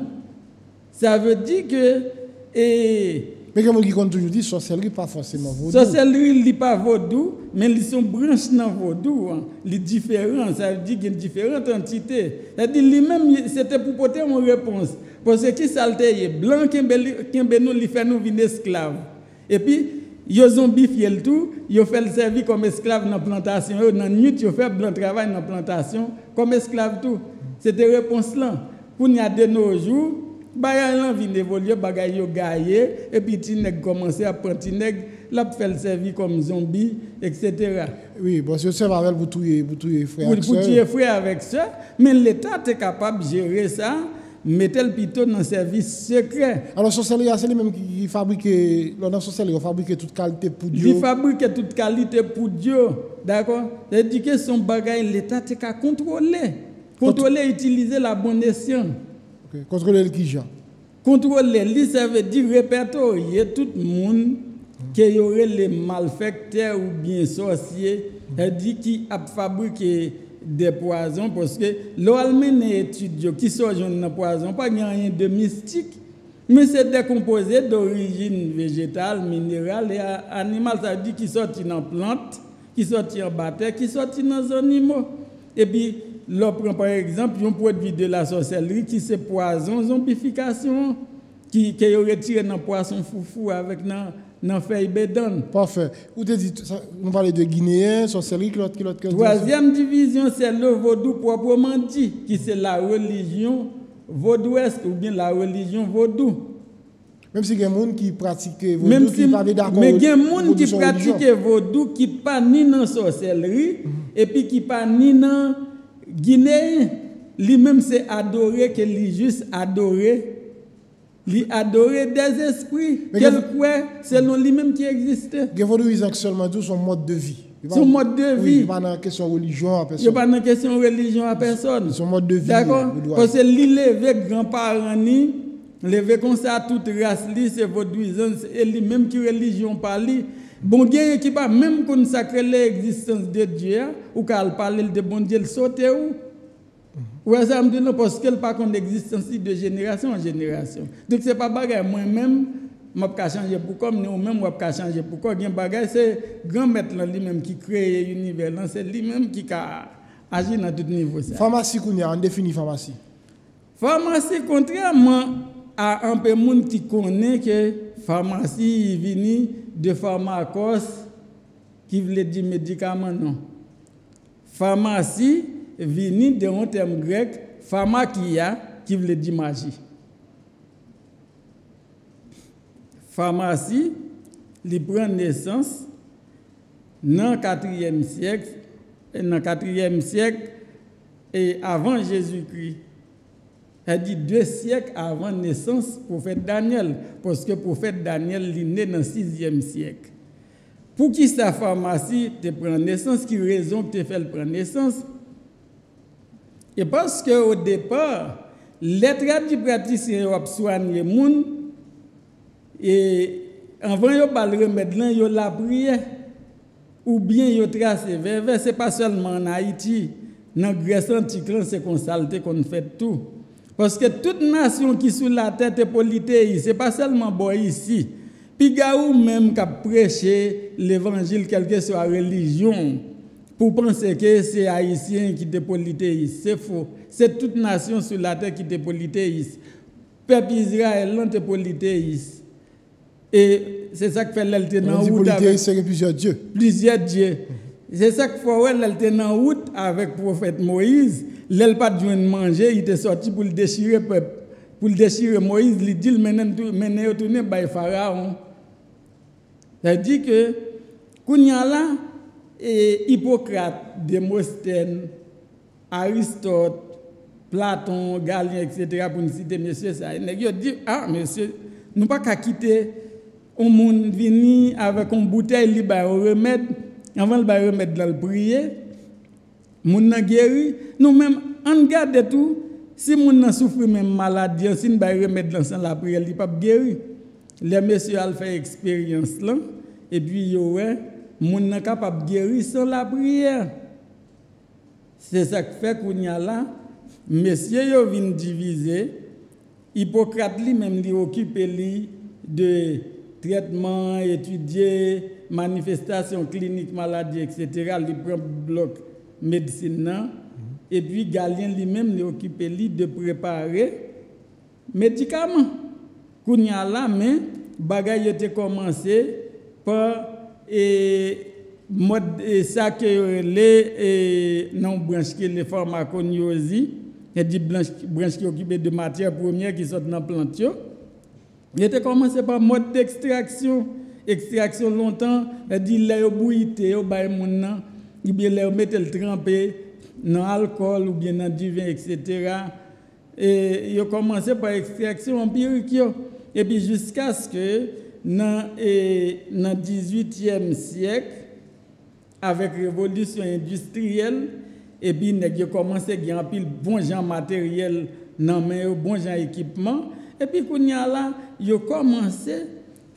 Ça veut dire que... mais comme on toujours dit, sorcellerie pas forcément vaudou. Sorcellerie n'est pas vaudou, mais ils sont branchés dans vaudou. Les différents, ça veut dire qu'il y a différentes entités. C'est-à-dire lui-même, c'était pour porter une réponse. Parce que qui s'altère, blanc qui nous lui fait nous venir esclaves. Et puis, ils zombifié le tout, ils fait le servir comme esclave dans la plantation, dans la nuit, ils fait blanc travail dans la plantation, comme esclave tout. C'était réponse là. Pour nous, de nos jours, bagay lan vient évoluer, bagay yo gaillé, et puis ti nèg commencé à prendre ti nèg, la fait le servir comme zombie, etc. Oui, bon, c'est ça avec pour tuer frère avec pour tuer frère avec ça, mais l'État est capable de gérer ça. Mettez-le plutôt dans le service secret. Alors, sorcellerie, c'est lui-même qui fabrique, dans sorcellerie, il fabrique toute qualité pour Dieu. Il fabrique toute qualité pour Dieu. D'accord? C'est-à-dire que son bagage, l'État est qu'à contrôler. Contrôler, utiliser la bonne escient. Okay. Contrôler le qui Contrôler, ça veut dire répertorier tout le monde qui aurait les malfaiteurs ou bien sorciers, c'est-à-dire qui a fabriqué des poisons, parce que l'Allemagne étudie qui sont dans poison, pas rien de mystique, mais c'est des composés d'origine végétale, minérale et animale, ça veut dire qui sortent dans plantes, qui sortent en bataille, qui sortent dans les animaux. Et puis, l'on prend par exemple un produit de la sorcellerie qui c'est poison, zombification, qui est retiré dans le poisson foufou avec dans feuille bédon. Parfait. Vous te dit, on parlait de Guinéens, sorcellerie, qui l'autre. Troisième division, c'est le vaudou proprement dit, qui c'est la religion vaudouesque ou bien la religion vaudou. Même si il y a des gens qui pratiquent vaudou, qui pas d'accord. Mais il y a des gens qui pratiquent vaudou, qui pas ni dans la sorcellerie, et puis qui pas ni dans Guinée. Lui-même, c'est adorer, que lui juste adorer. Lui adorer des esprits. C'est lui-même qui existe. Le vaudouisme seulement tout son mode de vie. Son mode de vie. Il n'y a pas de question religion à personne. Il n'y a pas de question religion à personne. Son mode de vie. D'accord? Parce que lui lever grands-parents, lever comme ça toute race, c'est vaudouisme, et lui-même qui religion parle. Bon Dieu qui pas même consacrer l'existence de Dieu, ou qu'elle parle de bon Dieu, le sauter où? Ouais, ça me dit non, parce qu'elle pas qu'on l'existence de génération en génération. Donc c'est pas bagarre moi-même, je peux changer pour comme nous-mêmes, je peux changer pour quoi. Bien bagarre, c'est grand maître lui-même qui crée l'univers, c'est lui-même qui agit dans tout niveau. Pharmacie, on définit pharmacie. Pharmacie, contrairement à un peu de monde qui connaît que pharmacie vient de pharmakos, qui veut dire médicament, non. Pharmacie vient d'un terme grec, pharmakia, qui veut dire magie. Pharmacie, il prend naissance dans le 4e siècle, et avant Jésus-Christ. Elle dit 2 siècles avant la naissance du prophète Daniel, parce que le prophète Daniel est né dans le 6e siècle. Pour qui sa pharmacie te prend naissance, qui raison que tu fais le prendre naissance? Et parce qu'au départ, les praticiens ont soigné les gens, et avant de parler de remède, ils ont la prière, ou bien ils ont tracé vers, ce n'est pas seulement en Haïti, dans la Grèce antique, c'est qu'on salte, qu'on fait tout. Parce que toute nation qui est sous la tête est polythéiste, ce n'est pas seulement bon ici. Puis gaou même qui a prêché l'évangile, quelle que soit la religion, pour penser que c'est haïtien qui est polythéiste. C'est faux. C'est toute nation sous la terre qui est polythéiste. Peuple Israël est polythéiste. Et c'est ça que fait l'alternant route. Polythéiste, c'est plusieurs dieux. Plusieurs dieux. C'est ça que fait l'alternant route avec le prophète Moïse. L'elle pas de manger, il était sorti pour le déchirer peuple. Pour le déchirer Moïse, il dit maintenant retourner par Pharaon. Ça dit que Kounya là, Hippocrate, Démosthène, Aristote, Platon, Galien, etc. pour nous citer monsieur ça. Il dit monsieur, nous pas qu'à quitter un monde venu avec une bouteille li ba remède, avant le ba remède dans le prier. Moun nan guéri, nous même on garde tout, si moun nan souffre même maladie, si nous ba remède dans la prière, il pas guéri. Les messieurs a fait expérience là et puis yo ouais, moun nan capable guérir sans la prière. C'est ça que fait kounya là, messieurs yo vinn diviser. Hippocrate lui-même li occupe li de traitement, étudier, manifestation clinique, maladie, etc. Il prend bloc médecine. Et puis Galien lui-même il occupe de préparer médicaments. Kounya là, mais bagay était commencé par mode ça que les non branche que les pharmacognosie, et dit branche qui occupé de matières premières qui sortent dans plante. Il était commencé par mode d'extraction, extraction longtemps, il dit les bouillité au bail moun nan, ou bien les mettre le tremper dans alcool ou bien dans du vin, etc. Et il a commencé par extraction empirique. Et puis jusqu'à ce que dans le 18e siècle, avec la révolution industrielle, et puis il a commencé à gagner pile bon genre matériel, bon genre équipement. Et puis il a commencé à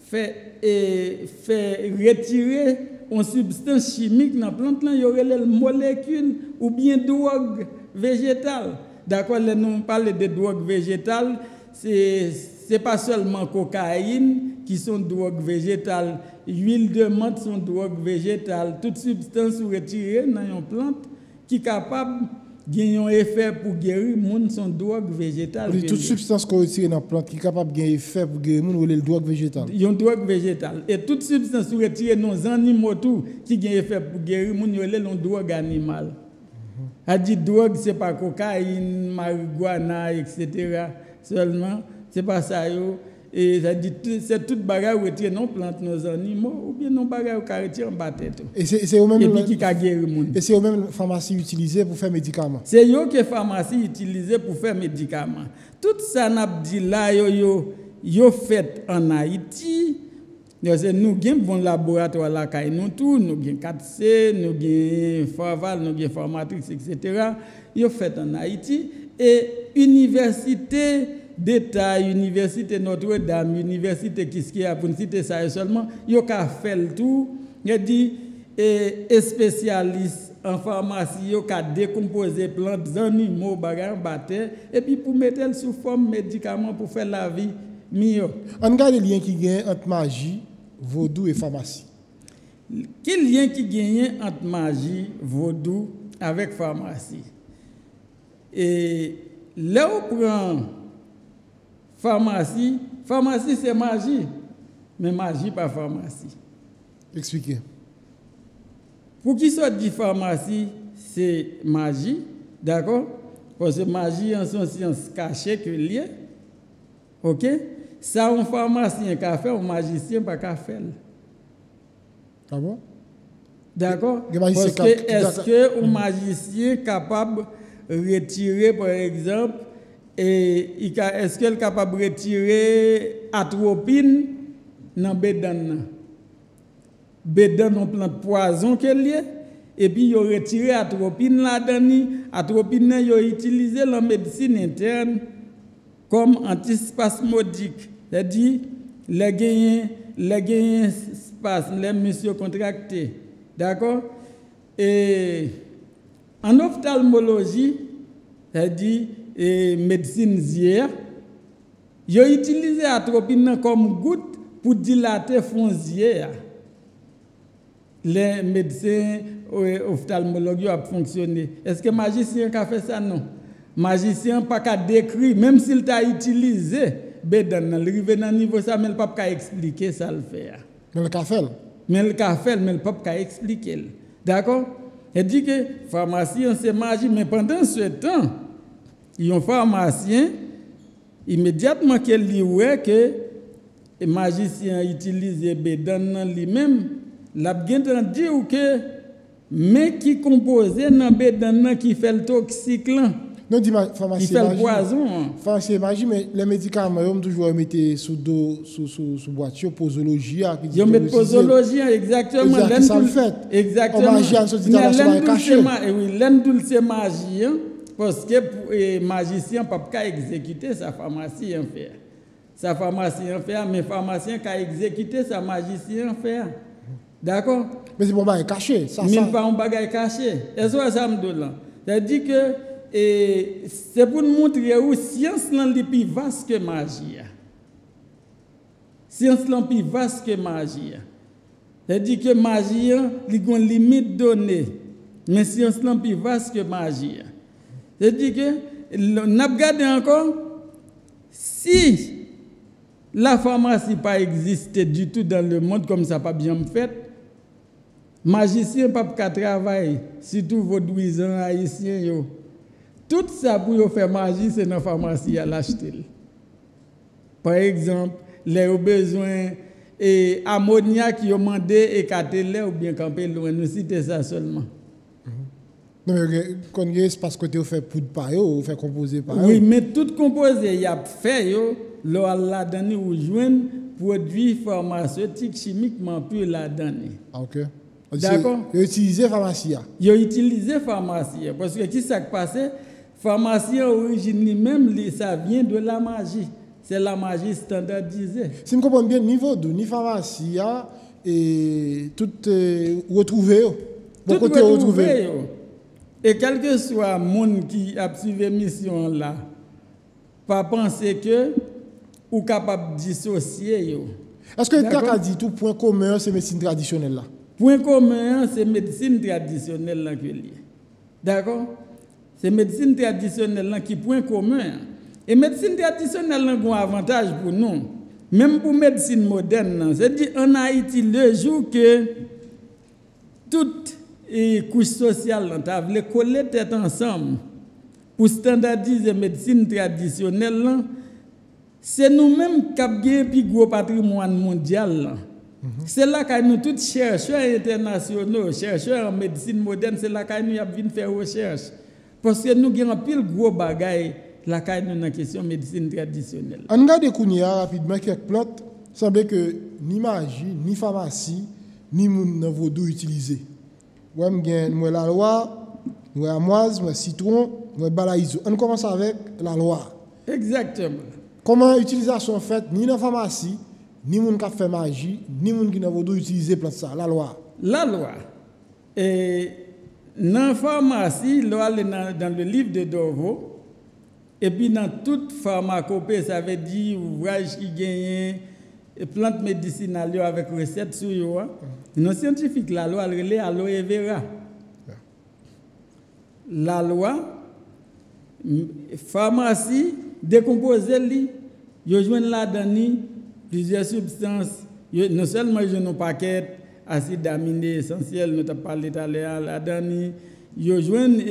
faire retirer une substance chimique dans la plante, il y aurait les molécules ou bien drogue végétale. D'accord, nous parlons de drogue végétale, c'est pas seulement cocaïne qui sont drogues végétales, huile de menthe sont drogues végétales, toute substance retirée dans une plante qui est capable gagne un effet pour guérir moun son drogue végétale. Toute substance qu'on retire dans la plante qui est capable de gagner effet pour guérir moun ou le drogue végétale. Une drogue végétale. Et toute substance qu'on retire dans les animaux tout qui gagne effet pour guérir moun ou le drogue animale. A dit drogue c'est pas cocaïne, marijuana, etc. Seulement c'est pas ça yo. Et ça dit c'est toute bagarre retire non plante nos animaux ou bien non bagarre qui retire en bas tête. Et c'est au même et puis qui ka guérir moun. Et c'est au même pharmacie utilisée pour faire médicaments. C'est yo que pharmacie utilisée pour faire médicaments. Tout ça n'a dit là yo fait en Haïti. Nous avons un bon laboratoire là, nous tout, nous avons 4C, nous avons Farval, nous avons Formatrix, etc. Ils ont fait en Haïti. Et université d'État, université Notre-Dame, université Kiskia, pour citer ça seulement, ils ont fait le tout. Ils ont dit, et spécialistes en pharmacie, ils ont décomposé plantes, animaux, bagages, bâtés, et puis pour mettre elles sous forme médicaments pour faire la vie mieux. On regarde le lien qui gagne entre magie, vaudou et pharmacie. Quel lien qui gagne entre magie, vaudou avec pharmacie? Et là où prend pharmacie c'est magie, mais magie pas pharmacie. Expliquez. Pour qui soit dit pharmacie, c'est magie, d'accord? Parce que magie en son science cachée que lié. OK? Ça un pharmacien qui a fait, un magicien pas qu'à faire. Ah bon? D'accord? Parce que est-ce que un magicien capable de retirer par exemple et est-ce qu'elle est capable de retirer atropine dans bédan? Bédan on plante poison qu'elle est et puis il retiré atropine là-dedans. Atropine il utilisé dans la médecine interne comme antispasmodique. C'est-à-dire les gagnants spasmes, les muscles contractés. D'accord? Et en ophtalmologie, c'est-à-dire médecine zière, ils ont utilisé atropine comme goutte pour dilater fonzière. Les médecins ophtalmologues ont fonctionné. Est-ce que magicien a fait ça? Non. Magicien pas qu'à décrire, même s'il t'a utilisé, bédan, il arrive dans niveau ça, mais il pas qu'à expliquer ça le faire. Mais le café. Mais le café, mais il pas qu'à expliquer. D'accord? Il dit que pharmacien c'est magie, mais pendant ce temps, il y a un pharmacien, immédiatement qu'il dit ouais que le magicien utilise bédan lui-même, l'a bien dit que mais qui composé dans bédan qui fait le toxique là. Non, dit pharmacie. Il fait le poison. Pharmacie magie, mais les médicaments, ils ont toujours mis sous boîtier, posologie. Ils mettent posologie, exactement. Ça le fait. Exactement. Magie, on se dit dans la caché. Oui, l'endulce magie, parce que le magicien ne peut pas exécuter sa pharmacie en faire. Sa pharmacie en faire, mais le pharmacien qui a exécuté sa magicien en faire. D'accord? Mais c'est bon, bah, caché. Mais pas un bagage caché. Est-ce que ça me donne? C'est-à-dire que c'est pour nous montrer où science est plus vaste que magie. Science est plus vaste que magie. C'est-à-dire que magie a une limite donnée, mais science est plus vaste que magie. C'est-à-dire que nous avons regardé encore, si la pharmacie n'a pas existé du tout dans le monde comme ça, pas bien fait, magicien ne peut pas travailler, surtout vos douisans haïtiens. Tout ça pour faire magie, c'est dans la pharmacie à l'acheter. Par exemple, les besoin et ammoniac qui ont demandé et catélé ou bien camper loin, nous citons ça seulement. Non, mais quand il y a espace côté on fait poudre par eux, on fait composer par eux. Oui, mais tout composé, il y a fait là donné ou joindre produits pharmaceutiques chimiquement purs là donné. OK. D'accord. Ils ont utilisé pharmacie. Ils ont utilisé pharmacie parce que qui s'est passé? Pharmacie origine lui-même, ça vient de la magie. C'est la magie standardisée. Si je comprends bien, niveau de ni pharmacie et tout retrouvé. Tout retrouvé. Et quel que soit le monde qui a suivi la mission là, pas penser que ou capable de dissocier. Est-ce que tu as dit tout point commun, c'est médecine traditionnelle là? Point commun, c'est médecine traditionnelle là que lié. D'accord? C'est médecine traditionnelle là qui point commun. Et médecine traditionnelle là a un avantage pour nous. Même pour médecine moderne, c'est-à-dire en Haïti le jour que toutes les couches sociales ont voulu coller tête ensemble pour standardiser médecine traditionnelle, c'est nous-mêmes qui avons un plus gros patrimoine mondial. C'est là que nous tous chercheurs internationaux, chercheurs en médecine moderne, c'est là que nous avons faire recherche. Parce que nous avons un pile gros bagaille là que nous dans question médecine traditionnelle. On regarde Kounia rapidement quelques plots, semble que ni magie, ni pharmacie, ni moun nan vaudou utilisé. Ouais, moi la loi, moi amoise, moi citron, moi balaïso. On commence avec la loi. Exactement. Comment utilisation faite ni dans pharmacie, ni moun qui fait magie, ni moun qui nan vaudou utiliser plante ça, la loi. La loi. Et dans la pharmacie, loi dans le livre de Dorvo, et puis dans toute pharmacopée, ça veut dire ouvrage qui gagne plantes médicinales avec recettes sur yo. Non scientifique, la loi elle est aloe vera. La loi pharmacie décomposer li, yo joine là-dedans plusieurs substances, non seulement yo un paquet acide aminé essentiel, nous t'a parlé tout à l'heure là-dedans, yo joine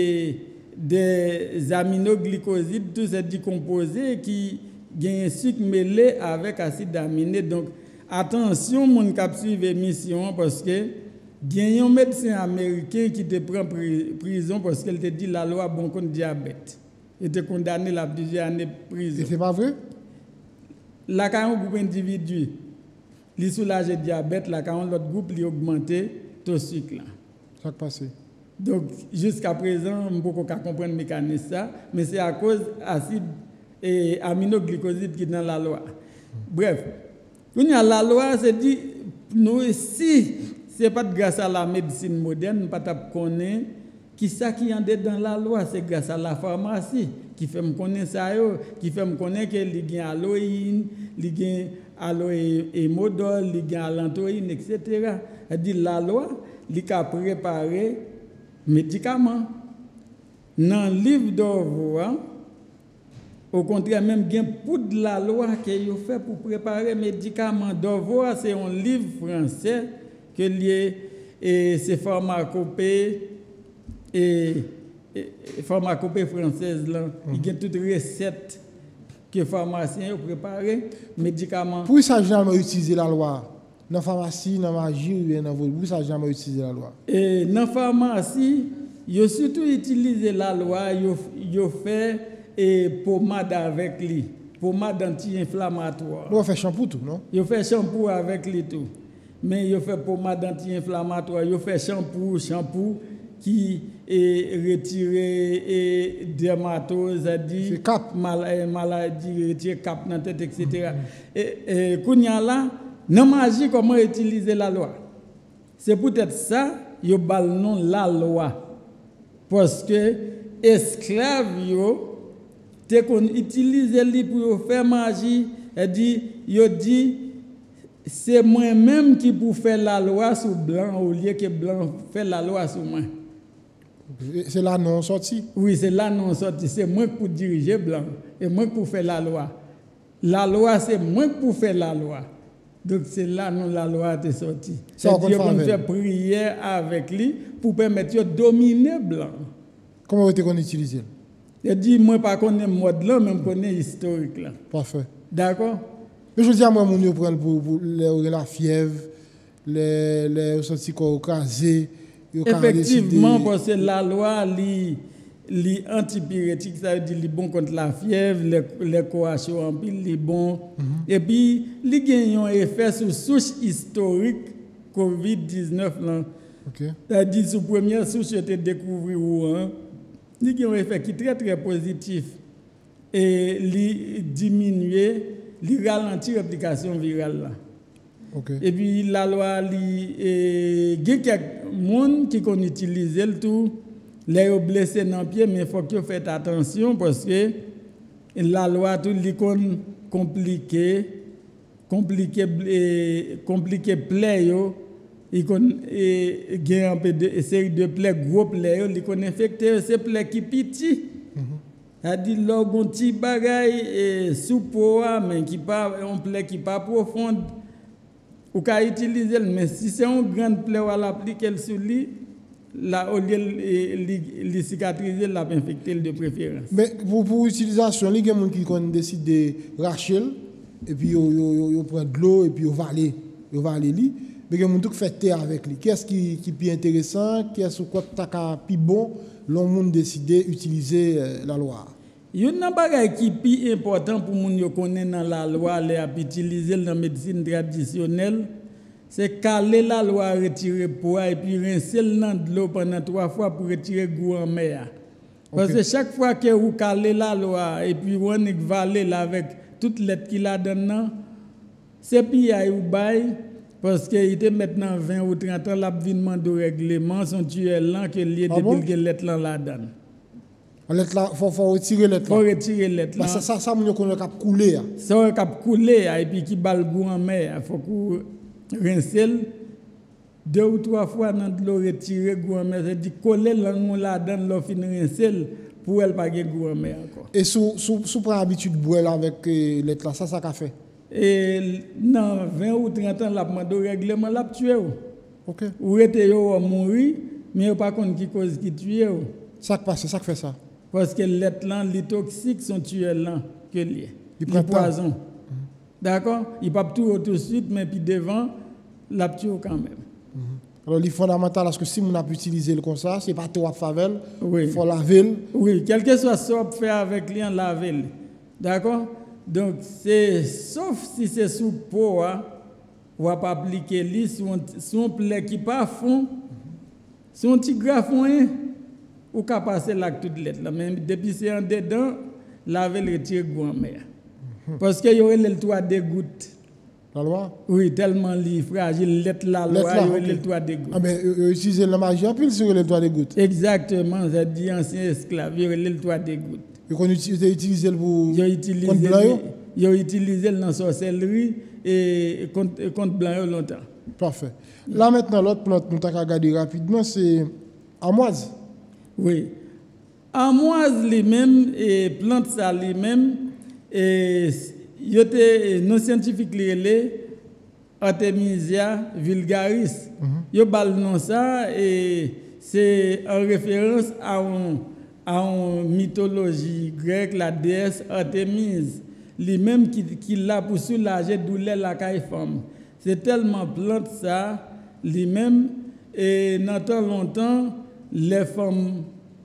des aminoglycosides, tous ces décomposés qui gagnent sucre mêlé avec acide aminé. Donc, attention, mon cap suivre émission parce que il y a un médecin américain qui te prend prison parce qu'il te dit la loi bon contre diabète. Il était condamné à plusieurs années de prison. C'est pas vrai? Là, quand un groupe individu, il soulage le diabète, là, quand l'autre groupe, il augmente le sucre. Ça qui passe. Donc, jusqu'à présent, je ne peux pas comprendre le mécanisme, mais c'est à cause d'acide et aminoglycoside qui est dans la loi. Bref, la loi, c'est dit, nous, si ce n'est pas grâce à la médecine moderne, nous ne pouvons pas connaître qui ça qui est dans la loi, c'est grâce à la pharmacie qui fait me connaître ça, qui fait me connaître qu'il y a aloïne, il y a aloïmodol, il y a alantoïne, etc. Elle dit la loi, il a préparé médicaments. Dans le livre d'Orvo, au contraire, même il y a de la loi qui est fait pour préparer médicaments. D'Orvo, c'est un livre français que lié c'est pharmacopée et pharmacopée française là. Il y a toutes les recettes que les pharmaciens ont préparées, médicaments. Pour ça, jamais utiliser la loi. Dans la pharmacie, dans la magie, ou bien dans votre bouche, ça jamais utiliser la loi. Et dans la pharmacie, ils ont surtout utilisé la loi, ils ont fait pommade avec lui, pommade anti-inflammatoire. Ils ont fait shampoo tout, non? Ils ont fait shampoo avec lui tout. Mais ils ont fait pommade anti-inflammatoire, ils ont fait shampoo qui est retiré dermatose, dit maladie, retiré cap dans la tête, etc. Et kounya là, dans la magie, comment utiliser la loi? C'est peut-être ça, yo bal non la loi. Parce que esclaves yo te qu'on utilise li pour faire magie, et dit c'est moi-même qui pour faire la loi sur blanc au lieu que blanc fait la loi sur moi. C'est là non sorti. Oui, c'est là non sorti. C'est moi pour diriger blanc et moi pour faire la loi. La loi c'est moi pour faire la loi. Donc c'est là non la loi est sortie. C'est-à-dire qu'on fait prière avec lui pour permettre de dominer blanc. Comment vous avez utilisé? Il dit moi pas connais mode là, même connais historique là. Parfait. D'accord. Mais je dis à moi mon yo prendre pour la fièvre, les sorties crasé. Effectivement, parce que la loi li antipyrétique, ça veut dire li bon contre la fièvre, les coachos en pile li bon. Et puis li gagne un effet sur souche historique COVID-19 là. OK. C'est-à-dire sous première souche était découvert Wuhan. Li gagne un effet qui est très très positif et li diminuer, li ralentir l'application virale là. Okay. Et puis la loi, il y a quelques gens qui ont utilisé le tout, les ont blessés dans le pied, mais il faut qu'ils fassent attention parce que la loi, tout est compliqué plaie il y a une série de plaies, gros plaies, il connaît infecté, c'est plaies qui petit. Ça dit logon petit bagay sous peau mais qui pas on plaie qui pas profonde. Ou ka utiliser mais si c'est une grande plaie ou à l'appliquer sur lui là au lieu li cicatriser l'a infecter de préférence. Mais pour utilisation, il y a des gens qui décident de racher et puis ils prennent de l'eau et puis ils va aller li. Mais il y a des gens qui font thé avec lui. Qu'est-ce qui est plus intéressant, qu'est-ce qui est plus bon, l'on décide d'utiliser la loi. Il y a un bagage qui est plus important pour les gens qui connaissent dans la loi, les utiliser dans la médecine traditionnelle, c'est caler la loi, retirer poids et puis rincer dans de l'eau pendant 3 fois pour retirer goût en mer. Parce que chaque fois que vous calez la loi et puis vous valez avec toute lettre qu'il a dedans, c'est puis à vous bail parce qu'il était maintenant 20 ou 30 ans, l'abvinement de règlement, son tuel là que lié depuis que lettre là donne. Il faut retirer lettre. Faut retirer lettre. Ça mon qu'on a couler. Ça cap couler et puis qui bal goût en mer, faut que rincer 2 ou 3 fois dans de l'eau retirer goût en mer, c'est dit coller là dedans l'eau fin rincer pour elle pas goût en mer encore. Et sous prend habitude boire avec lettre là, ça qu'a fait. Et dans 20 ou 30 ans la demande règlement l'a tué. OK. Ou était yo mourir mais pas contre qui cause qui tué. Ça passe, ça fait ça. Parce que les toxiques sont tués là que lié. Il poison. D'accord? Il pas tout de suite mais puis devant la tué quand même. Alors il est fondamental parce que si on a pu utiliser le comme ça, c'est pas trop à faveur. Il faut laver. Oui, quel que soit ce qu'on fait avec lui, on laver. D'accord? Donc c'est sauf si c'est sous peau, on va pas appliquer lui sur un plaie qui pas fond. Si on petit grafon ou qu'à passer là toute lettre là mais depuis c'est en dedans laver le retire goût en mer parce que y aurait le toit des gouttes la loi oui tellement li fragile lettre la loi y aurait le toit des gouttes ah mais utiliser la magie en pile sur le toit des gouttes exactement ça dit ancien esclave y aurait le toit des gouttes et qu'on utiliser pour yo utiliser dans sorcellerie et contre blanc longtemps. Parfait. Là maintenant l'autre plante nous t'a regarder rapidement c'est amoise. Oui. Amoise lui-même et plante ça lui-même et yote non scientifique les Artemisia vulgaris. Yo bal non ça et c'est en référence à une mythologie grecque la déesse Artémise lui-même qui l'a pour soulager douleur la caille femme. C'est tellement plante ça lui-même et dans tant longtemps les femmes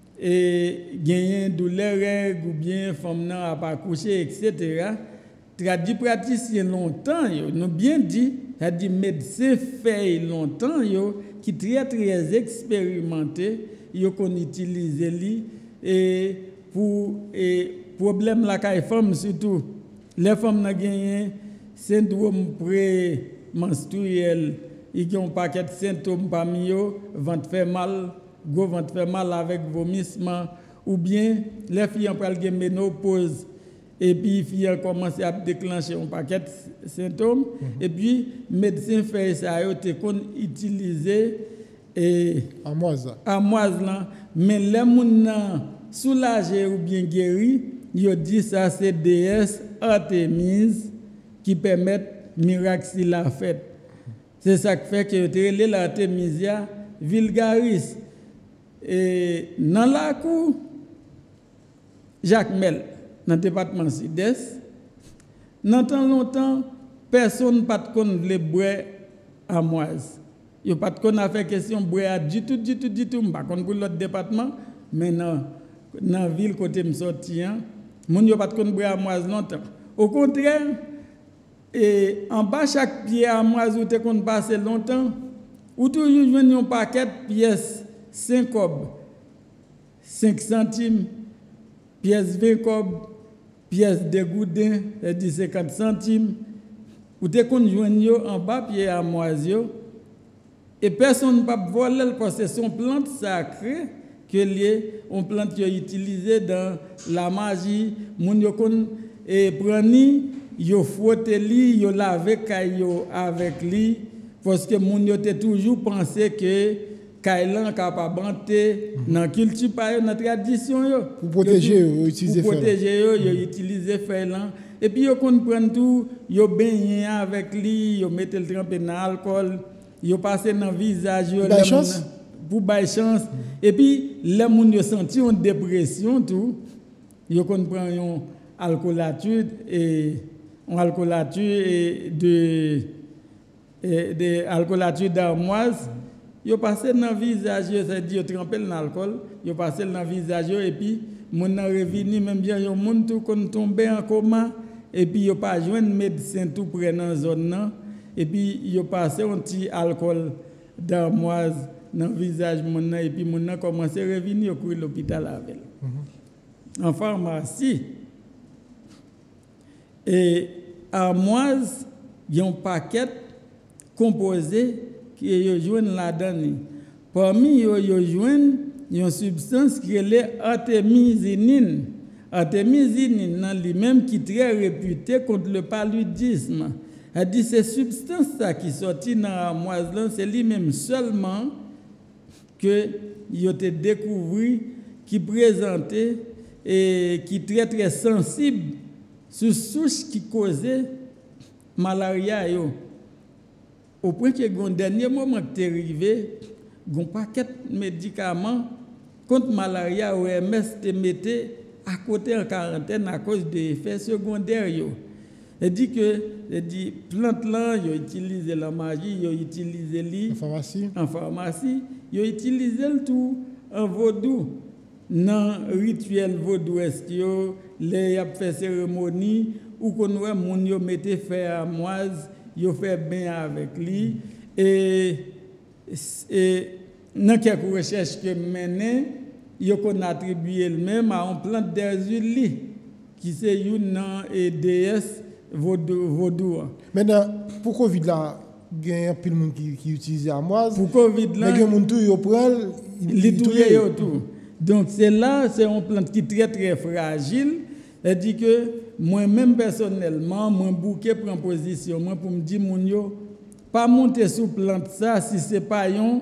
gagnent douleur règle ou bien femmes n'a pas couché etc. Traduit praticien longtemps nous bien dit ça dit médecin fait longtemps qui très très expérimenté yo qu'on utilise li et pour problème la caille femme surtout les femmes n'a gagné syndrome prémenstruel ils ont un paquet de symptômes parmi eux ventre fait mal gros ventre fait mal avec vomissement ou bien les filles ont pral gen ménopause et puis filles ont commencé à déclencher un paquet de symptômes et puis médecin fait ça yo te kon utiliser et amoise là mais les moun soulagé ou bien guéri yo dit ça c'est déesse Artémise qui permet miracle si la fête. C'est ça qui fait que tu l'Artemisia vulgaris. Et dans la cour, Jacques Mel, dans le département sud-est, dans tant longtemps, personne n'a pas de boire amoise. Il n'y a pas de faire question de boire du tout, je ne sais pas pour l'autre département, mais dans la ville côté me sorti, mon yo pas de boire amoise longtemps. Au contraire, et en bas chaque pied amoise ou te kon passer longtemps, ou toujours joindre un paquet de pièces 5 cob, 5 centimes, pièces 20 cob, pièces de goudin, c'est-à-dire 50 centimes, ou te kon joindre en bas pied amoise yo, et personne ne peut voler parce que c'est une plante sacrée que lié on plante qui est utilisée dans la magie moun yo kon et prani yo frotter li yo laver kayo avec li parce que moun yo te toujours pensé que Kailan capable banter dans culture pa yo dans tradition yo pour protéger utiliser fer là et puis yo comprend tout yo baigner avec lui yo mettre le tremper dans alcool yo passer dans visage yo pour bailler chance et puis les moun yo senti une dépression tout yo comprend yon alcoolature et de alcoolature d'armoise yo passé dans visage yo ça dit yo trempé dans alcool yo passé dans visage yo et puis mon nan revenu même bien yo moun tout kon tombé en coma et puis yo pas joindre médecin tout près dans zone nan et puis yo passé un petit alcool d'armoise dans visage mon nan et puis mon nan commencé revenir yo courir l'hôpital avec en pharmacie et armoise yon paquet composé qui yo joine là-dedans. Parmi yo joine une substance qui est artémisinine. Artémisinine nan lui-même qui très réputé contre le paludisme. A dit ces substances ça qui sorti dans armoise là, c'est lui-même seulement que yo te découvert qui présentait et qui très sensible sur souche qui causait malaria yo. Au point que le dernier moment que tu es arrivé, un paquet de médicaments contre malaria OMS te mettait à côté en quarantaine à cause des effets secondaires. Il dit que les plantes là, ils utilisent la magie, ils utilisent les en pharmacie, ils utilisent le tout en vaudou. Dans le rituel vaudou, est-ce que les fait cérémonie ou qu'on voit moun yo mette fer armoise yo fait bien avec lui et dans quelques recherches que mené yo qu'on attribué même à une plante d'Erzuli qui c'est une déesse vaudou. Maintenant pour Covid là il y a pile monde qui utilise armoise pour Covid là mais monde tout yo prend li touyer yo tout. Donc c'est une plante qui est très fragile. Elle dit que moi-même personnellement, mon bouquet prend position moi pour me dire moun yo pas monter sous plante ça si c'est pas un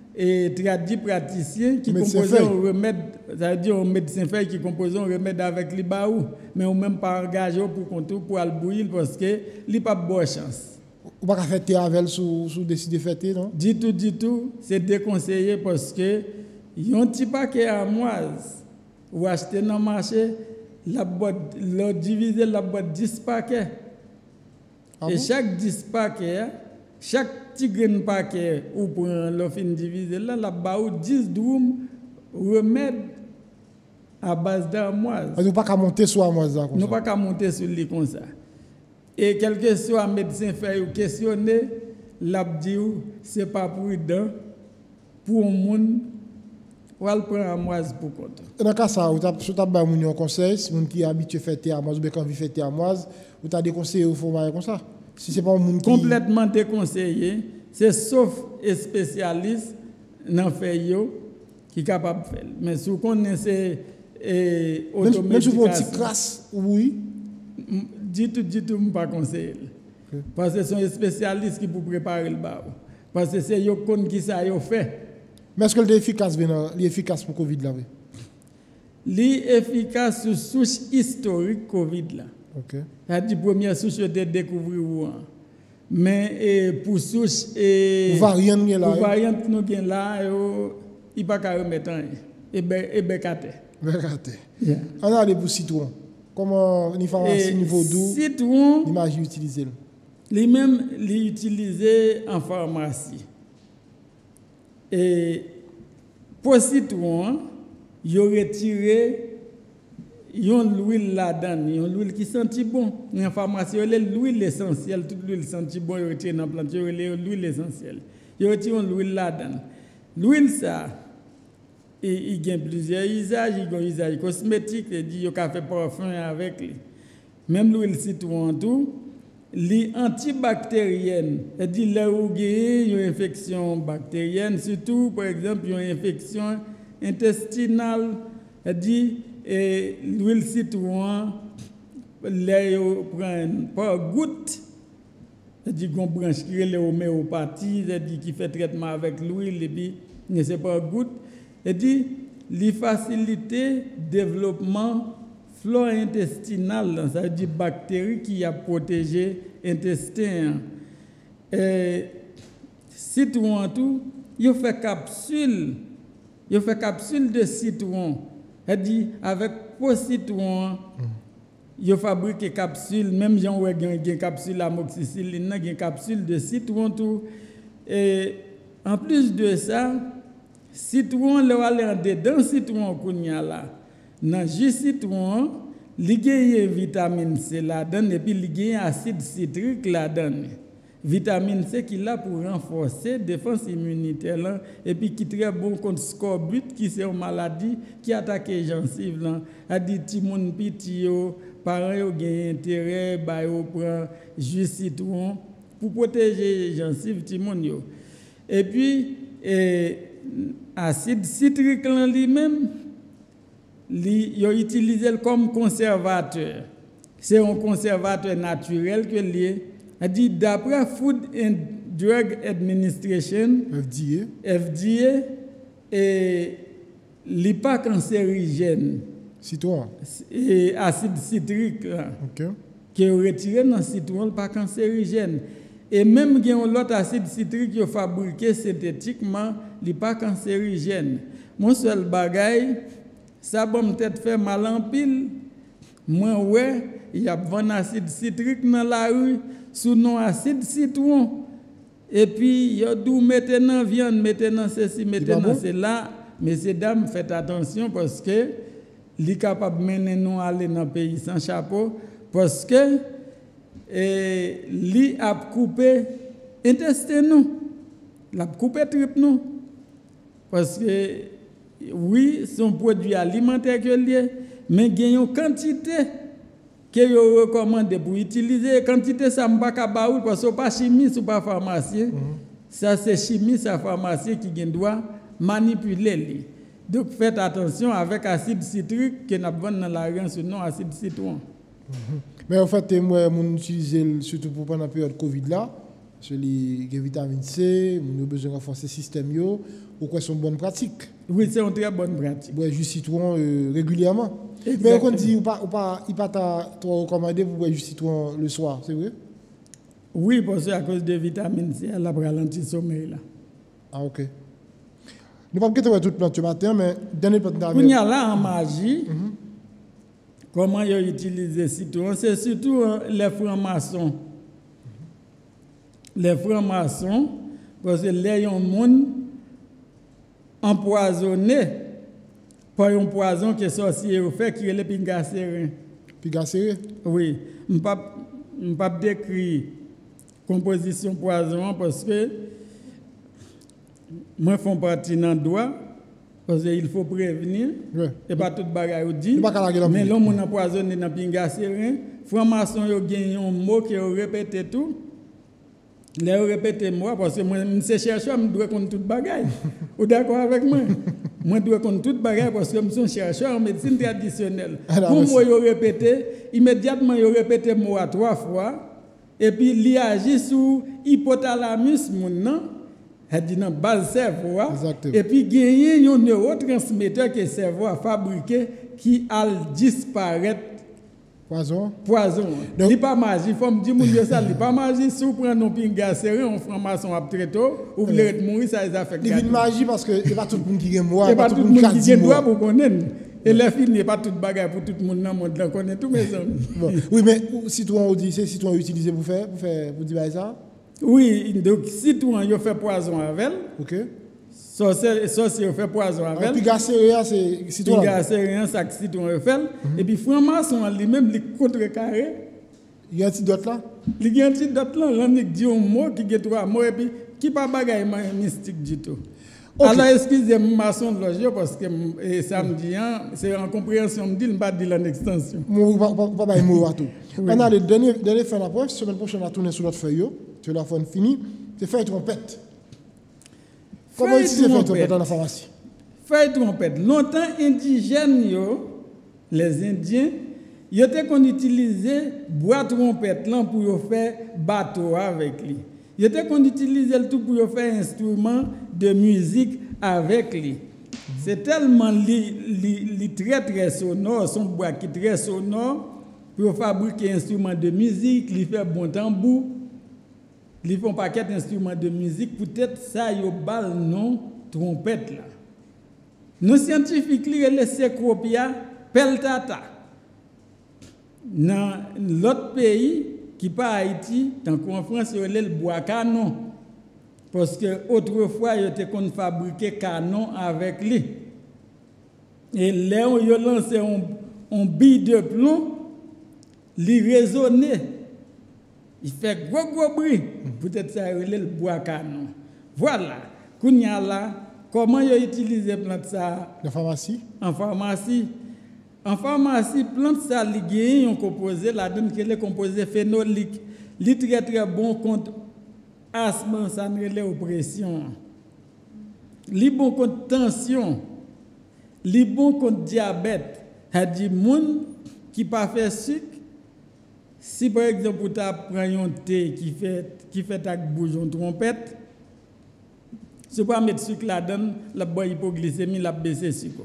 praticien qui compose un remède, c'est-à-dire un médecin fait qui compose un remède avec li baou, mais ou même pas engagé pour contour pour al bouillir parce que li pas bonne chance. Ou pas faire thé avec sous décider faire thé non? Du tout, c'est déconseillé parce que yon petit paquet armoise ou acheter dans marché la boîte, diviser la boîte 10 paquets. Et chaque 10 paquets, chaque petit grain paquet, ou pour le fin diviser là, la baou 10 doum remède à base d'armoise. Nous pas qu'à monter sur armoise là. Nous pas qu'à monter sur lui comme ça. Et quel que soit médecin fait ou questionner, l'a dit c'est pas prudent pour un monde. Ou elle prend armoise pour compte. Dans le cas ça, vous avez un conseil, si vous qui est habitué à faire armoise ou bien quand vous faites armoise, vous avez déconseillé au faut comme ça. Si c'est pas un monde complètement déconseillé, c'est sauf un spécialiste dans fait qui est capable de faire. Mais si vous connaissez automédication, même si vous avez une petite classe, oui. Du tout, pas conseiller. Okay. Parce que c'est un spécialiste qui peut préparer le bar. Parce que c'est eux qui ça fait. Mais est-ce que c'est efficace pour Covid là? Il est efficace sur souche historique Covid là. OK. La première souche de découvrir mais pour souche et variante là. Variante nous gain là il pas qu'à remettre et bekate. On a les pour citron. Comment ni pharmacie niveau doux? Citron l'image utiliser. Lui-même l'utiliser en pharmacie. Et pour citron, il retiré l'huile là-dedans, l'huile qui sent bon. En pharmacie, l'huile essentielle, toute l'huile sent bon, il retire dans la plante, l'huile essentielle. Il retire l'huile là-dedans. L'huile ça, il y a plusieurs usages, il y a un usage cosmétique, il y a un parfum avec lui. Même l'huile citron tout. Les antibactériennes, c'est-à-dire là où il y a une infection bactérienne, surtout par exemple une infection intestinale, c'est-à-dire l'huile citron, là prend par goutte, C'est-à-dire qu'on branche qui est l'homéopathie, c'est-à-dire qui fait traitement avec l'huile, et puis, ne sait pas goutte. Et dit, il facilite le développement flore intestinale, ça veut dire bactéries qui a protégé l'intestin. Citron tout, il fait capsule de citron. C'est-à-dire, avec pour citron, il fabrique des capsules, même si on a une capsule amoxicilline, une capsule de citron tout. Et en plus de ça, citron, le aller dedans citron qu'on y a là. Dans jus citron, il y a vitamine C là-dedans et puis il y a acide citrique là-dedans. Vitamine C qui est là pour renforcer la défense immunitaire là, et puis qui est très bon contre scorbut qui c'est une maladie qui attaque les gencives là. A dit ti moun piti yo, parents yo gen intérêt ba yo prend jus citron pour protéger les gencives ti moun yo. Et puis acide citrique là lui-même yo utilisé comme conservateur. C'est un conservateur naturel que lié. A dit d'après Food and Drug Administration, FDA, et n'est pas cancérigène. Citron. Et acide citrique qui est retiré dans le citron, pas cancérigène. Et même il y a l'autre acide citrique qui est fabriqué synthétiquement, n'est pas cancérigène. Mon seul bagage, ça va peut-être faire mal en pile. Moi, ouais, il y a un acide citrique dans la rue. Sous nom acide citron et puis il y a d'où maintenant viande maintenant ceci maintenant cela. Messieurs dames, faites attention parce que li capable mener nous aller dans le pays sans chapeau parce que li a coupé intestin nous, l'a coupé trip nous parce que oui son produit alimentaire que lié mais il y a une quantité que vous recommandez pour utiliser quantité ça m'pa ka baoul parce que pas chimiste ou pas pharmacien. Ça c'est chimiste à pharmacien qui doit manipuler lui. Donc faites attention avec acide citrique que n'a vend dans la rue sous nom acide citron. Mais en fait moi mon utiliser surtout pour pendant la période Covid là, c'est les vitamine C, on a besoin de renforcer le système yo, pourquoi sont bonnes pratiques. Oui, c'est une très bonne pratique. Boire jus citron régulièrement. Exactement. Mais on dit il pas trop recommandé pour boire jus citron le soir, c'est vrai? Oui, parce que à cause de vitamine C, elle a ralenti le sommeil là. Ah OK. Nous pas peut-être toute plante ce matin mais dernier plante d'arrière. Il y a là en magie. Comment ils utilisent le citron, c'est surtout les francs-maçons. Les francs-maçons parce que les gens empoisonné par un poison que sorcier fait qui est le pingacérin. Pingacérin? Oui, je ne peux pas décrire composition poison parce que moi je fais partie dans le droit parce qu'il faut prévenir et pas tout bagaille dit mais l'homme on empoisonné dans pingacérin, franc-maçon yo gagne un mot qui répété tout. Les répéter moi parce que moi je suis chercheur, je dois connaître toute bagaille. Vous d'accord avec moi? Moi je dois connaître toute bagaille parce que je suis chercheur en médecine traditionnelle. Pour moi je répéter immédiatement je répéter moi 3 fois et puis il agit sur hypothalamus mon non, elle dit dans base cerveau et puis gagner un neurotransmetteur que le cerveau a fabriqué qui a disparaître. Poison. Il n'est pas magie. Il faut me dire ça, il n'est pas magie. Si vous prenez un pingacérin, on franc-maçon à très tôt, vous voulez mourir, ça les affecte. Il est magie parce que il pas tout le monde qui est moi. Il pas tout le monde qui est droit pour connaître. Et les filles n'est pas toute bagarre pour tout le monde dans le monde, connaît tous mes amis. Oui, mais citron, c'est citron utilisé pour dire ça? Oui, donc citron, il fait poison avec. OK. Sorcier fait poison avec. Pingacérin, c'est citron. Pingacérin, ça citron fait. Et puis franc-maçon lui-même, il contrecarré. Il y a un petit dot là? Il y a un petit dot là, on dit un mot qui est 3 mots et puis qui pas bagaille mystique du tout. Okay. Alors excusez-moi maçon de loge parce que samedi c'est en compréhension me dit ne pas dire en extension. Pas pas mot à tout. On a le dernier fin d'approche, semaine prochaine on a tourné sur notre feuille, sur la fin fini, c'est faire trompette. Comment utiliser faire trompette dans la pharmacie? Faire trompette. Longtemps indigènes les Indiens Yo te qu'on utiliser bois trompette là pour faire bateau avec lui. Yo te qu'on utilise le tout pour faire instrument de musique avec lui. C'est tellement très très sonore, son bois qui très sonore pour fabriquer instrument de musique, il fait bon tambour, il font paquet d'instruments de musique, peut-être ça yo bal non trompette là. Nos scientifiques li le Cecropia peltata. Dans l'autre pays qui pas Haïti, tant qu'en France yo le bois canon. Parce que autrefois yo te kon fabriquer canon avec lui. Et là yo lancé un bille de plomb, li résonner. Il fait gros bruit. Peut-être ça yo le bois canon. Voilà. Kounya là, comment yo utiliser plante ça en pharmacie? En pharmacie. En pharmacie, plante ça li un composé la donne qui est composé phénolique. Li très très bon contre asthme, ça ne oppression. Li bon contre tension. Li bon contre diabète. A dit moun qui pas fait sucre. Si par exemple tu prends un thé qui fait avec bouillon trompette, si pas mettre sucre là-dedans, la boire hypoglycémie, la baisser sucre.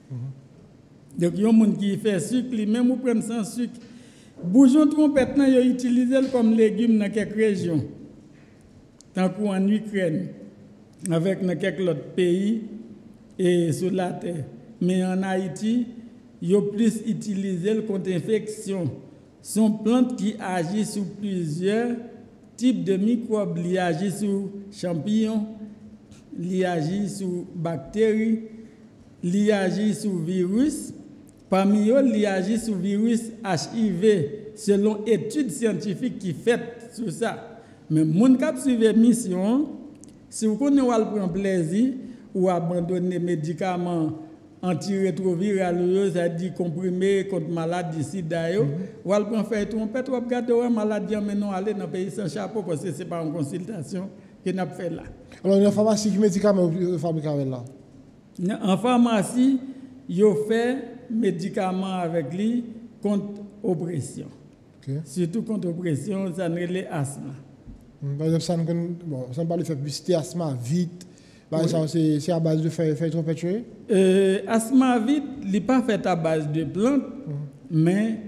Donc il y a des gens qui fait sucre, même ou prennent sans sucre. Bouillon trompette, ils utilisent comme légume dans quelques régions. Tant qu'en Ukraine, avec dans quelques autres pays et sur la terre. Mais en Haïti, ils ont plus utilisé contre infection. Ce sont plantes qui agissent sur plusieurs types de microbes. Ils agissent sur champignons, ils agissent sur bactéries, ils agissent sur virus. Parmi eux, ils agissent sur virus HIV, selon études scientifiques qui sont faites sur ça. Mais mon cap suivre mission, si vous connaissez ou prendre plaisir ou abandonner les médicaments antirétroviraux, c'est-à-dire comprimés contre maladie sida, ou prendre faire trompette, ou regarder une maladie, mais non aller dans le pays sans chapeau parce que ce n'est pas une consultation que nous avons fait là. Alors, en pharmacie, quels médicaments vous fabriquez là? En pharmacie, ils fait médicaments avec lui contre oppression. Okay. Surtout contre oppression, ça ne l'est asthme. Par exemple, ça ne pas le faire publicité asthme vite. C'est à base de faire trompette. Asthme vite, il n'est pas fait à base de plantes, mais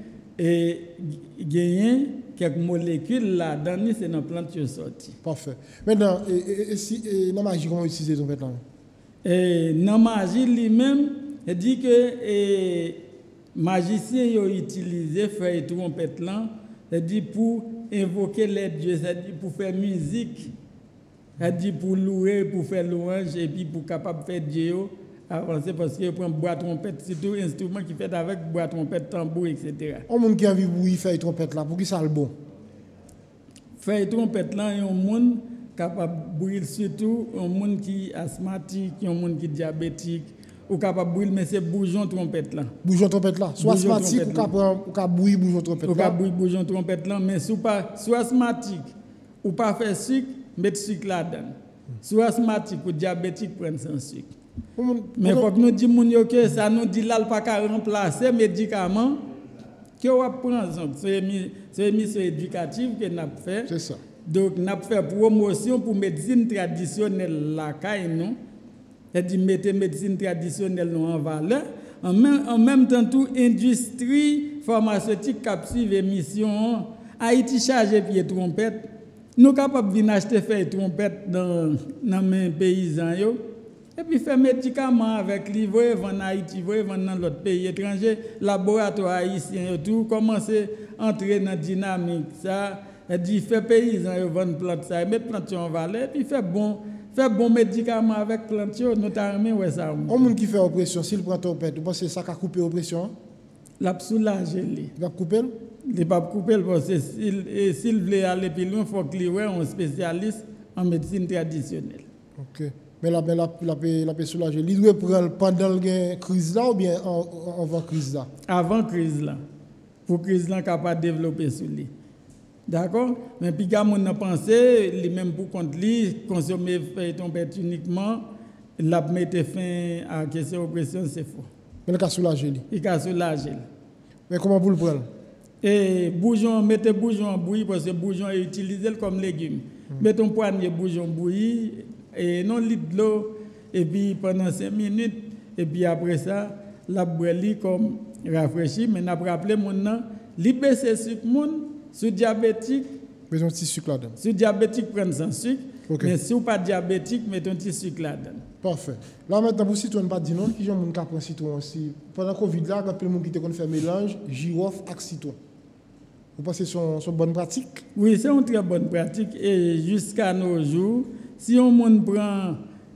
il y a quelques molécules là-dedans, c'est dans la plante qui est sortie. Parfait. Maintenant, dans la magie, comment utiliser trompette là? Dans la magie lui-même, il dit que les magiciens ont utilisé faire trompette là, dit pour invoquer les dieux, c'est-à-dire pour faire musique, c'est-à-dire pour louer, pour faire louange et puis pour capable faire Dieu avancer parce qu'il prend bois trompette, c'est tout instrument qui fait avec bois trompette, tambour, etc. Un monde qui a envie de faire trompette là, pour qui ça le bon? Faire trompette là, il y a un monde capable de brûler surtout, un monde qui est asthmatique, un monde qui est diabétique, ou capable de brûler, mais c'est bouillon trompette là. Bouillon trompette là. Soit asthmatique ou capable de brûler bouillon trompette là. Ou capable de brûler bouillon trompette là, mais soit asthmatique ou pas faire sucre, mettre sucre là-dedans. Soit asthmatique ou diabétique, prendre sans sucre. Mais il faut que nous disions que ça nous dit là, pas qu'à remplacer médicaments que on prend. C'est une émission éducative que nous avons fait. C'est ça. Donc, nous avons fait promotion pour médecine traditionnelle là, nous. C'est-à-dire mettre médecine traditionnelle en valeur. En même temps, toute industrie pharmaceutique qui a suivi l'émission, Haïti chargé pied trompette. Nous sommes capables de venir acheter faire trompette dans les paysans. Et puis faire médicaments avec lui, vous vendre en Haïti, vous vendre dans l'autre pays étranger, laboratoire haïtien, tout, commencer à entrer dans la dynamique. Ça, et dit, fait paysans, vendre plantes, ça, mettre plantes en valeur, et puis faire bon médicaments avec plantes, notamment, ouais, ça. Un monde qui fait oppression, s'il prend trompette, vous pensez que ça a coupé l'oppression? La soulager. Il va couper? Il ne va pas couper parce que s'il veut aller plus loin, il faut qu'il y ait un spécialiste en médecine traditionnelle. Ok. Mais la peut soulager. Il doit prendre pendant la crise là ou bien avant la crise là? Avant la crise là. Pour que la crise là capable de développer sur lui. D'accord? Mais puis quand on a pensé, lui-même pour contre lui, consommer trompette uniquement, il a mis fin à la question d'oppression, c'est faux. Mais il a soulagé. Il a soulagé. Mais comment vous le prenez? Et bouillon, mettez bouillon en bouillie parce que bouillon est utilisé comme légume. Mettez un poignet bouillon bouilli et non litre de l'eau et puis pendant 5 minutes et puis après ça, la brûler comme rafraîchi. Mais n'a pas rappelé mon nom, libérer ce sucre moun sous diabétique. Mettons un petit sucre là-dedans. Si diabétique prend sans sucre, Okay. mais si vous pas diabétique, mettez un petit sucre là-dedans. Parfait. Là maintenant pour citron pas dire non, qui j'aime mon prend citron aussi. Pendant Covid là, quand le monde qui te fait mélange girofle avec citron. Vous pensez que c'est une bonne pratique? Oui, c'est une très bonne pratique et jusqu'à nos jours, si on monde prend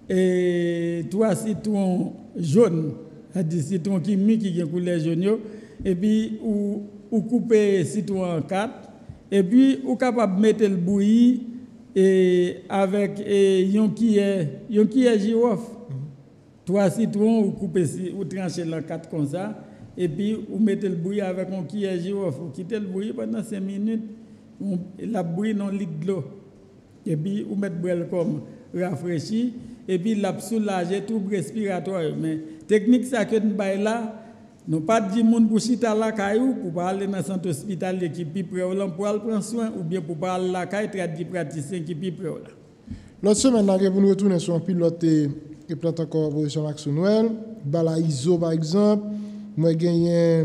3 citrons jaunes, c'est-à-dire citron qui a couleur jaune, et puis ou couper citron en 4, et puis ou capable de mettre le bouilli et avec yon qui est girofle. 3 citrons ou couper ou trancher en 4 comme ça. Et puis, vous mettez le bouilli avec un qui est girofle. Vous quittez le bouilli pendant 5 minutes. La bouillie dans litre de l'eau. Et puis, vous mettez le comme rafraîchi. Et puis, la soulager tout respiratoire. Mais technique, ça que nous avons là, nous pas dit moun pour chita la caillou pour pas aller dans le centre hospitalier qui est près ou pour aller prendre soin ou bien pour pas aller la caille traduire praticien qui est près là. L'autre semaine, nous nous retourner sur un pilote et plante encore Opération Action Noël. Bala ISO par exemple. Moi, j'ai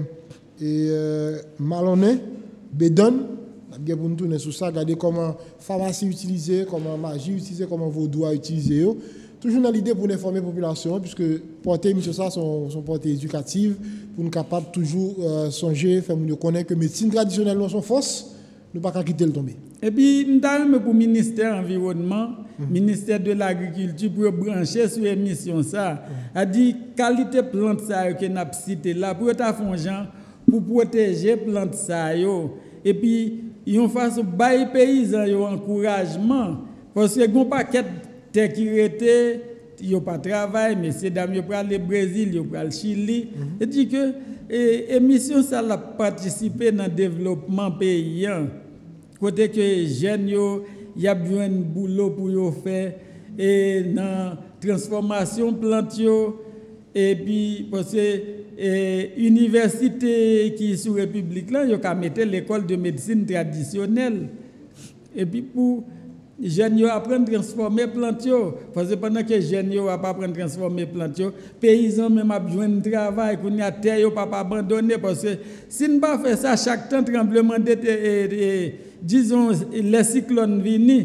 Malonné, Bédon. Nous avons tourner sur ça, regarder comment pharmacie utiliser, comment magie utiliser, comment vaudou utiliser. Toujours dans l'idée pour informer la population, puisque porter émission ça sont portées éducatives, pour nous capables toujours songer, faire nous connaître que la médecine traditionnelle sont force, nous ne pouvons pas quitter le tomber. Et puis, nous avons pour le ministère de l'Environnement, ministère de l'Agriculture, pour brancher sur l'émission ça, a dit qualité plante ça que nous avons cité là, pour pour protéger plante ça. Et puis, ils ont fait bail paysan encouragement, parce que bon paquet de qui était, ils n'ont pas travail, mais c'est dames ils prennent le Brésil, ils prennent le Chili. Et dit que l'émission ça a participé dans le développement paysan. Côté que les jeunes, il y a besoin de boulot pour y faire et dans la transformation plante. Et puis, parce que l'université qui est sur la République, là, il y a mettre l'école de médecine traditionnelle. Et puis, pour les jeunes apprendre à transformer plante. Parce que pendant que les jeunes apprennent à transformer plante, les paysans même ont besoin de travail, qu'on a terre, pas abandonner. Parce que si on ne pas faire ça, chaque temps, tremblement d'été, disons, les cyclones viennent,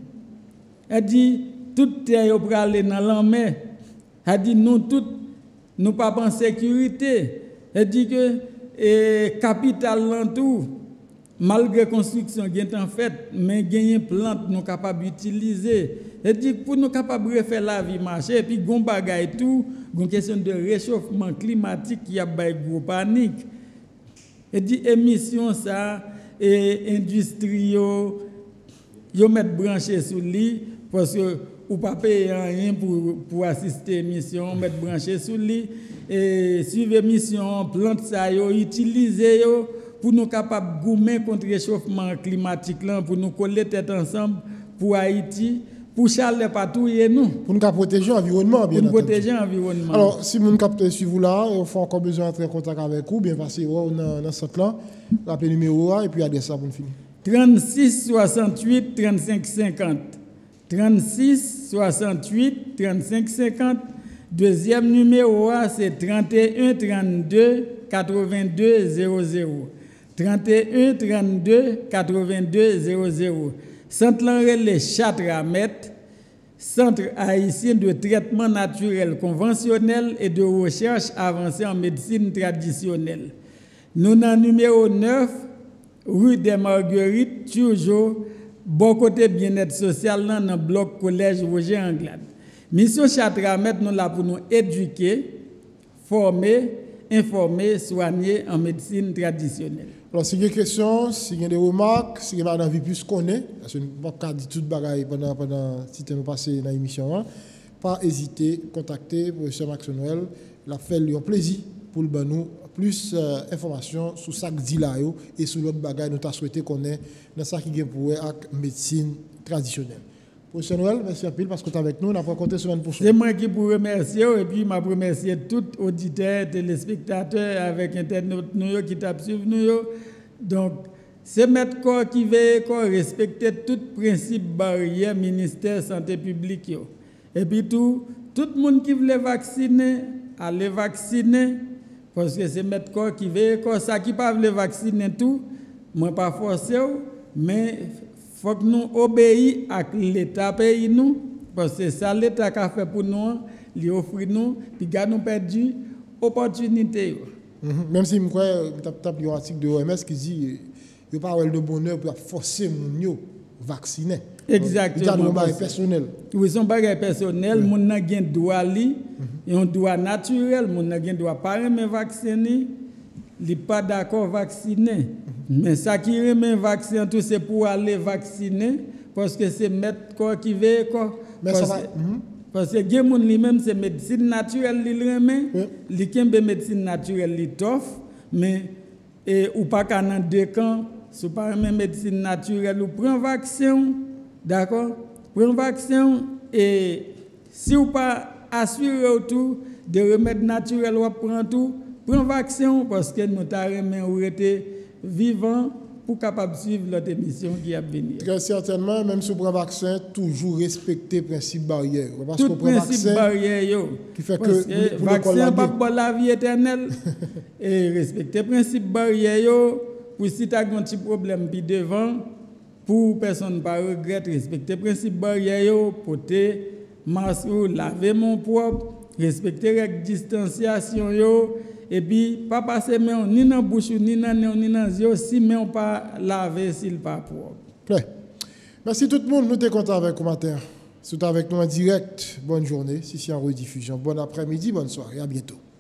elle dit, toute terre pour aller dans la mer. Elle dit, nous tous, nous pas en sécurité. Elle dit que capital l'entour, malgré construction qui est en fait, mais gagner plante nous capables d'utiliser. Elle dit pour nous capables de faire la vie marcher et puis gon bagay tout, gon question de réchauffement climatique qui a bay gros panique. Elle dit émission ça et industrie yo mettre branché sur lui parce que ou pas payer rien pour assister émission, mettre branché sur lui et suivre émission plante ça yo utiliser yo pour nous capables de gommer contre le réchauffement climatique là, pour nous coller tête ensemble pour Haïti, pour Charles patrouiller nous. Pour nous protéger l'environnement, bien pour nous protéger l'environnement. Alors, si vous captez sur vous là, il faut encore besoin d'entrer en contact avec vous, bien passer dans ce là, rappelez le numéro et puis adresse ça pour nous finir. 36 68 35 50. 36 68 35 50. Deuxième numéro c'est 31 32 82 00. 31 32 82 00. Centre Relais Chatramet, Centre haïtien de traitement naturel conventionnel et de recherche avancée en médecine traditionnelle. Nous dans numéro 9, rue des Marguerites, toujours bon côté bien-être social dans le bloc collège Roger Anglade. Mission Chatramet nous là pour nous éduquer, former, informer, soigner en médecine traditionnelle. Alors, si vous avez des questions, si vous avez des remarques, si vous avez envie de plus connaître, parce que nous ne pouvons pas dire tout le bagaille pendant si vous passé dans l'émission, pas hésiter à contacter le professeur Max Noël. Il a fait un plaisir pour nous plus d'informations sur ça que dit là et sur l'autre bagaille nous avons souhaité connaître dans ça qui est pour la médecine traditionnelle. Professeur Noël, merci un peu parce que tu es avec nous. On a pas compté semaine prochaine. C'est moi qui vous remercie et puis je remercie tous les auditeurs, téléspectateurs avec Internet qui t'a suivi nous. Donc, c'est mettre corps qui veut respecter tout principe barrière ministère santé publique yo. Et puis tout le monde qui veut vacciner, aller vacciner parce que c'est mettre corps qui veut ça qui pas veut vacciner tout, moi pas forcer mais faut que nous obéissions à l'état pays nous parce que ça l'état a fait pour nous, lui offrir nous puis gars nous perdu opportunité. Même si je crois que un article de l'OMS qui dit il n'y a pas de bonheur pour forcer les gens à vacciner. Exactement. Il y a un bagage personnel. Oui, son bagage personnel, mon n'a gain droit li, un droit naturel, mon n'a gain droit pas aimer vacciner, il pas d'accord vacciner. Mais ça qui remet vaccin tout c'est pour aller vacciner parce que c'est mettre corps qui veut corps. Parce que les gens lui-même c'est médecine naturelle li remet, li kembe médecine naturelle li tof, mais ou pas qu'en deux camps, c'est pas même médecine naturelle ou prend vaccin. D'accord? Prends vaccin et si vous pas assuré autour de remèdes naturels ou prend tout, prends vaccin parce que nous t'arrêtons ou été vivant pour capable suivre notre émission qui a venir. Très certainement, même si vous prenez vaccin, toujours respecter le principe barrière. Parce tout principe barrière yo. Qui fait parce que vaccin pas pour la vie éternelle et respecter le principe barrière yo pour si tu as un petit problème puis devant pour personne pas regrette respecter principe barrière porter masque laver mon propre respecter règle distanciation yo et puis pas passer main ni dans bouche ni dans nez ni dans yeux si main pas laver s'il pas propre. Merci tout le monde, nous sommes contents avec le matin. C'est avec nous en direct. Bonne journée, si c'est en rediffusion. Bon après-midi, bonne soirée, à bientôt.